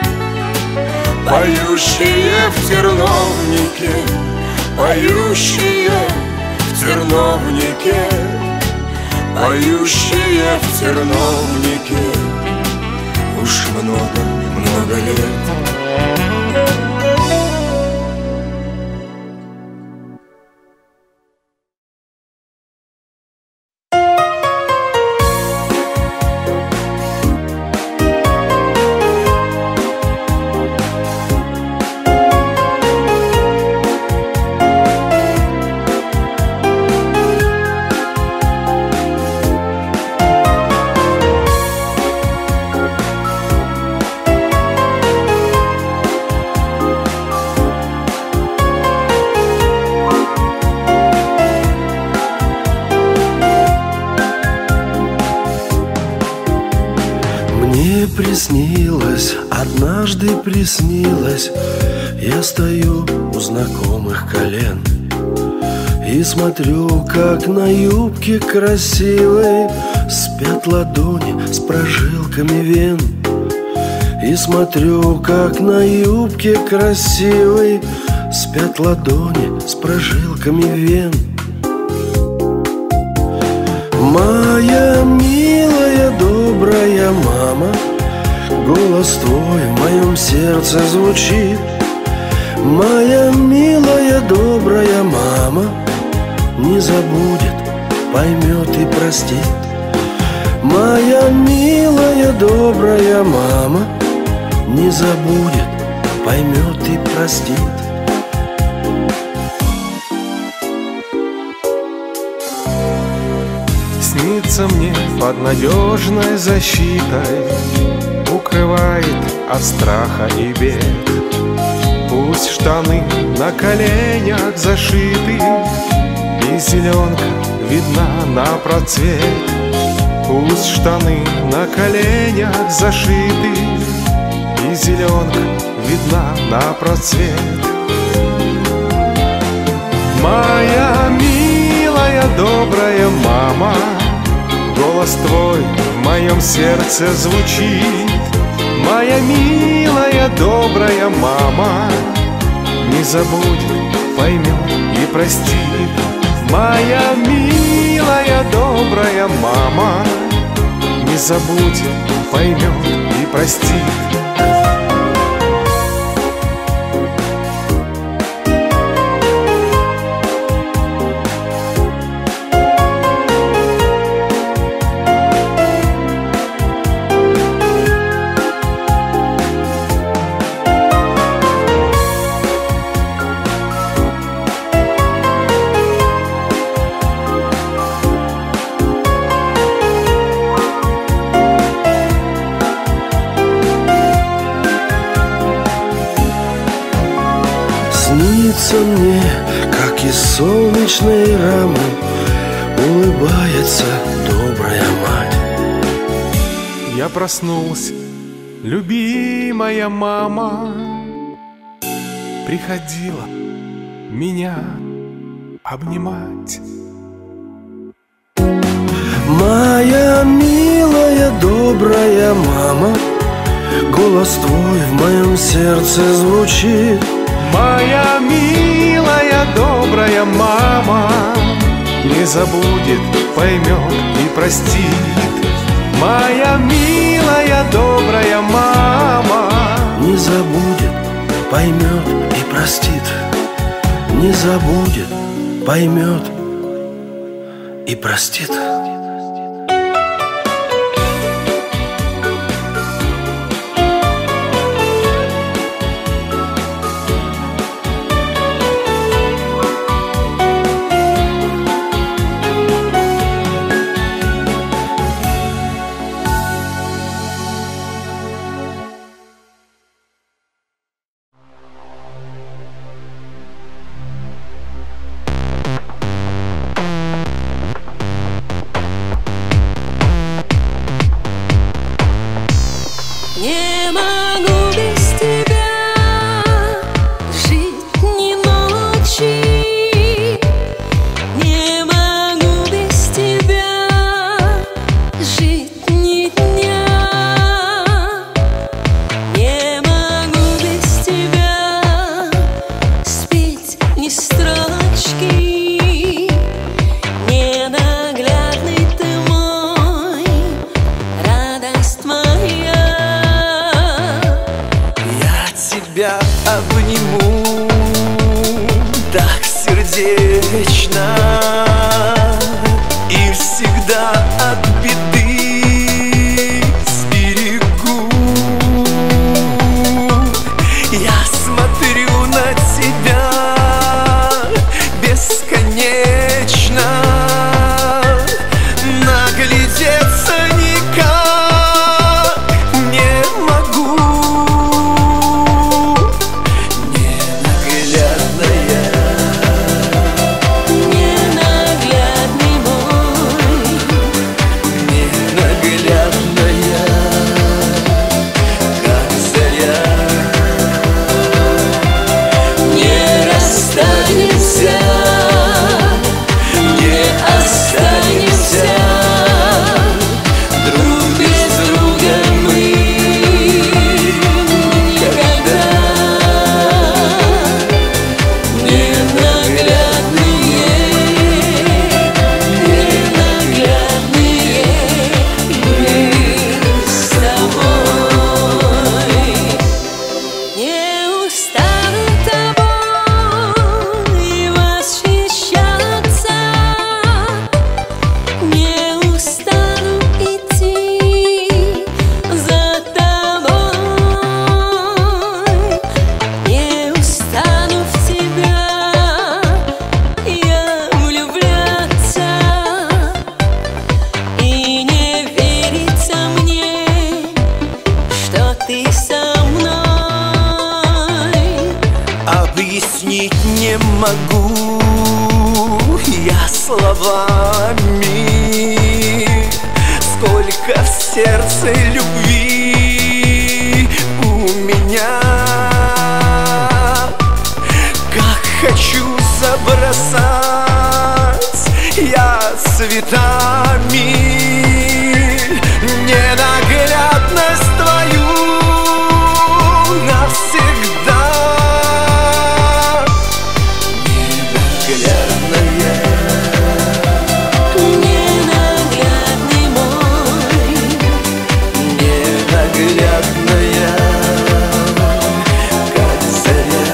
[SPEAKER 5] Поющие в терновнике, поющие в терновнике, поющие в терновнике уж много, много лет.
[SPEAKER 3] Приснилось, однажды приснилось, я стою у знакомых колен и смотрю, как на юбке красивой спят ладони с прожилками вен. И смотрю, как на юбке красивой спят ладони с прожилками вен. Моя милая, добрая мама, голос твой в моем сердце звучит. Моя милая, добрая мама не забудет, поймет и простит. Моя милая, добрая мама не забудет, поймет и простит.
[SPEAKER 5] Снится мне под надежной защитой, укрывает от страха и бед. Пусть штаны на коленях зашиты, и зеленка видна на процвет. Пусть штаны на коленях зашиты, и зеленка видна на процвет. Моя милая, добрая мама, голос твой в моем сердце звучит. Моя милая, добрая мама не забудет, поймет и простит. Моя милая, добрая мама не забудет, поймет и простит.
[SPEAKER 3] Снится мне, как из солнечной рамы улыбается добрая мать.
[SPEAKER 5] Я проснулся любимая мама приходила меня обнимать.
[SPEAKER 3] Моя милая, добрая мама, голос твой в моем сердце звучит.
[SPEAKER 5] Моя милая, добрая мама не забудет, поймет и простит. Моя милая, добрая мама
[SPEAKER 3] не забудет, поймет и простит. Не забудет, поймет и простит.
[SPEAKER 7] Не могу без тебя жить ни ночи, не могу без тебя жить ни дня, не могу без тебя спеть ни строчки. Ненаглядный ты мой, радость моя.
[SPEAKER 10] Тебя обниму так сердечно и всегда от беды сберегу. Я смотрю на тебя бесконечно, наглядеться никак не могу. Объяснить не могу я словами, сколько в сердце любви у меня. Как хочу забросать я цветами ненаглядность твою навсегда.
[SPEAKER 7] Ненаглядный мой,
[SPEAKER 10] ненаглядная, как заря.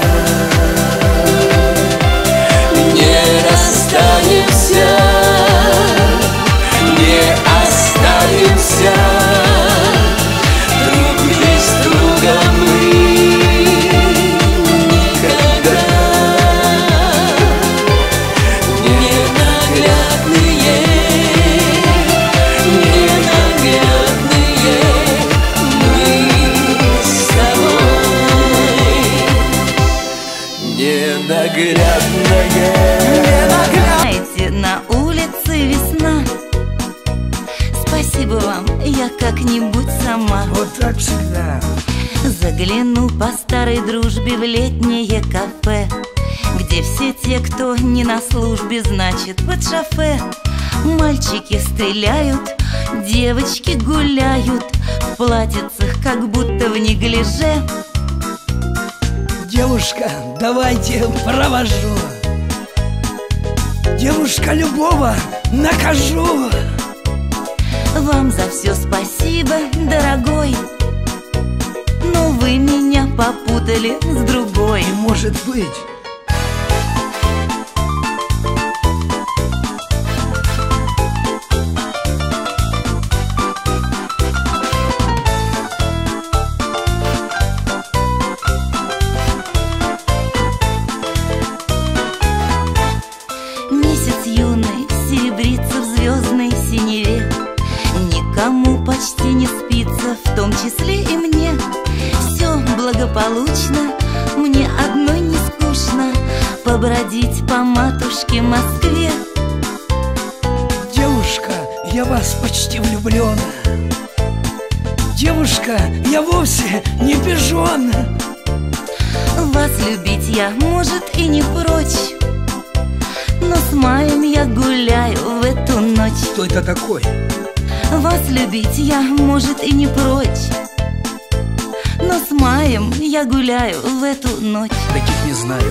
[SPEAKER 7] не расстанемся,
[SPEAKER 10] не останемся, друг без друга мы никогда.
[SPEAKER 7] ненаглядные, ненаглядные мы с тобой.
[SPEAKER 10] Ненаглядная.
[SPEAKER 19] Знаете, на улице весна. Спасибо вам, я
[SPEAKER 13] я как-нибудь сама.
[SPEAKER 11] Вот так всегда.
[SPEAKER 13] Загляну по старой дружбе в летнее кафе, где все те, кто не на службе, значит, под шофе. Мальчики стреляют, девочки гуляют в платьицах, как будто в неглиже.
[SPEAKER 11] Девушка, давайте провожу. Девушка, любого накажу.
[SPEAKER 13] Вам за все спасибо, дорогой, но вы меня попутали с другой.
[SPEAKER 11] Может быть.
[SPEAKER 13] Месяц юный серебрится в звездной синеве. Никому почти не спится, в том числе и мне. Все благополучно, мне одной не скучно побродить по матушке Москве.
[SPEAKER 11] Девушка, я вас почти влюблен. Девушка, я вовсе не пижон.
[SPEAKER 13] Вас любить я, может, и не прочь, но с маем я гуляю в эту ночь.
[SPEAKER 11] Кто это такой?
[SPEAKER 13] Вас любить я, может, и не прочь, но с маем я гуляю в эту ночь.
[SPEAKER 11] Таких не знаю.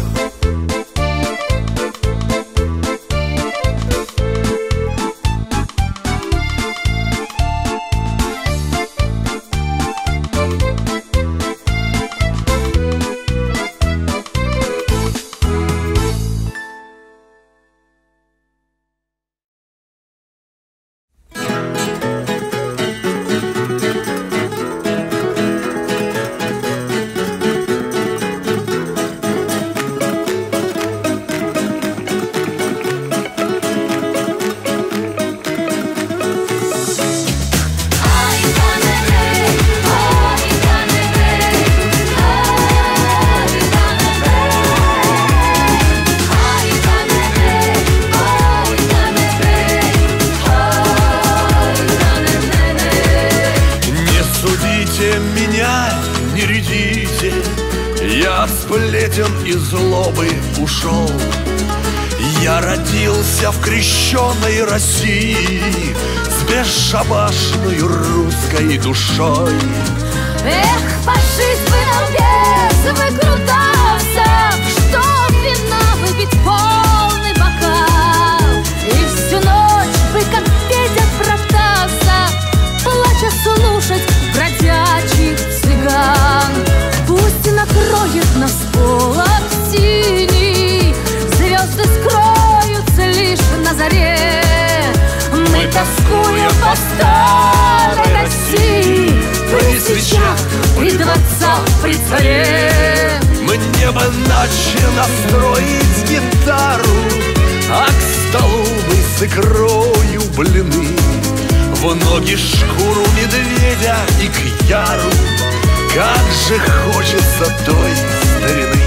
[SPEAKER 18] И злобы ушел. Я родился в крещенной России с бесшабашной русской душой.
[SPEAKER 9] Эх, пожить бы нам без выкрутасов, чтоб вина выпить полный бокал, и всю ночь бы, как Федя Протасов, плача слушать бродячих цыган. Пусть накроет нас полок синий, звезды скроются лишь на заре. Мы тоскуем по старой России, при свечах, при дворцах, при царе.
[SPEAKER 18] Мне бы ночью настроить гитару, а к столу бы с икрою блины, в ноги шкуру медведя и к яру. Как же хочется той старины.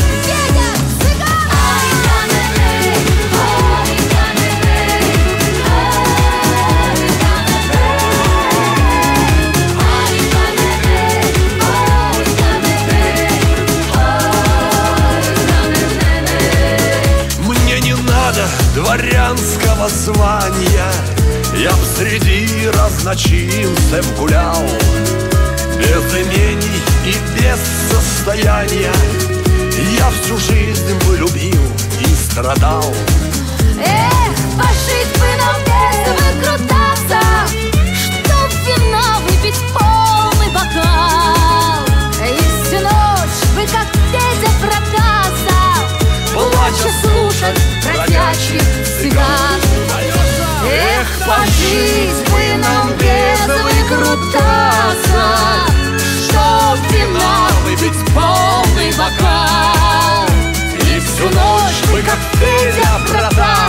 [SPEAKER 18] Мне не надо дворянского звания, я б среди разночинцев гулял, без имений и без состояния. Я всю жизнь бы любил и страдал.
[SPEAKER 9] Эх, пожить бы нам без выкрутасов, чтоб вина выпить полный бокал, и всю ночь бы, как Федя Протасов, плача слушать бродячих цыган. Эх, пожить бы нам без выкрутасов, чтоб вина выпить полный бокал, и всю ночь бы, как Федя Протасов,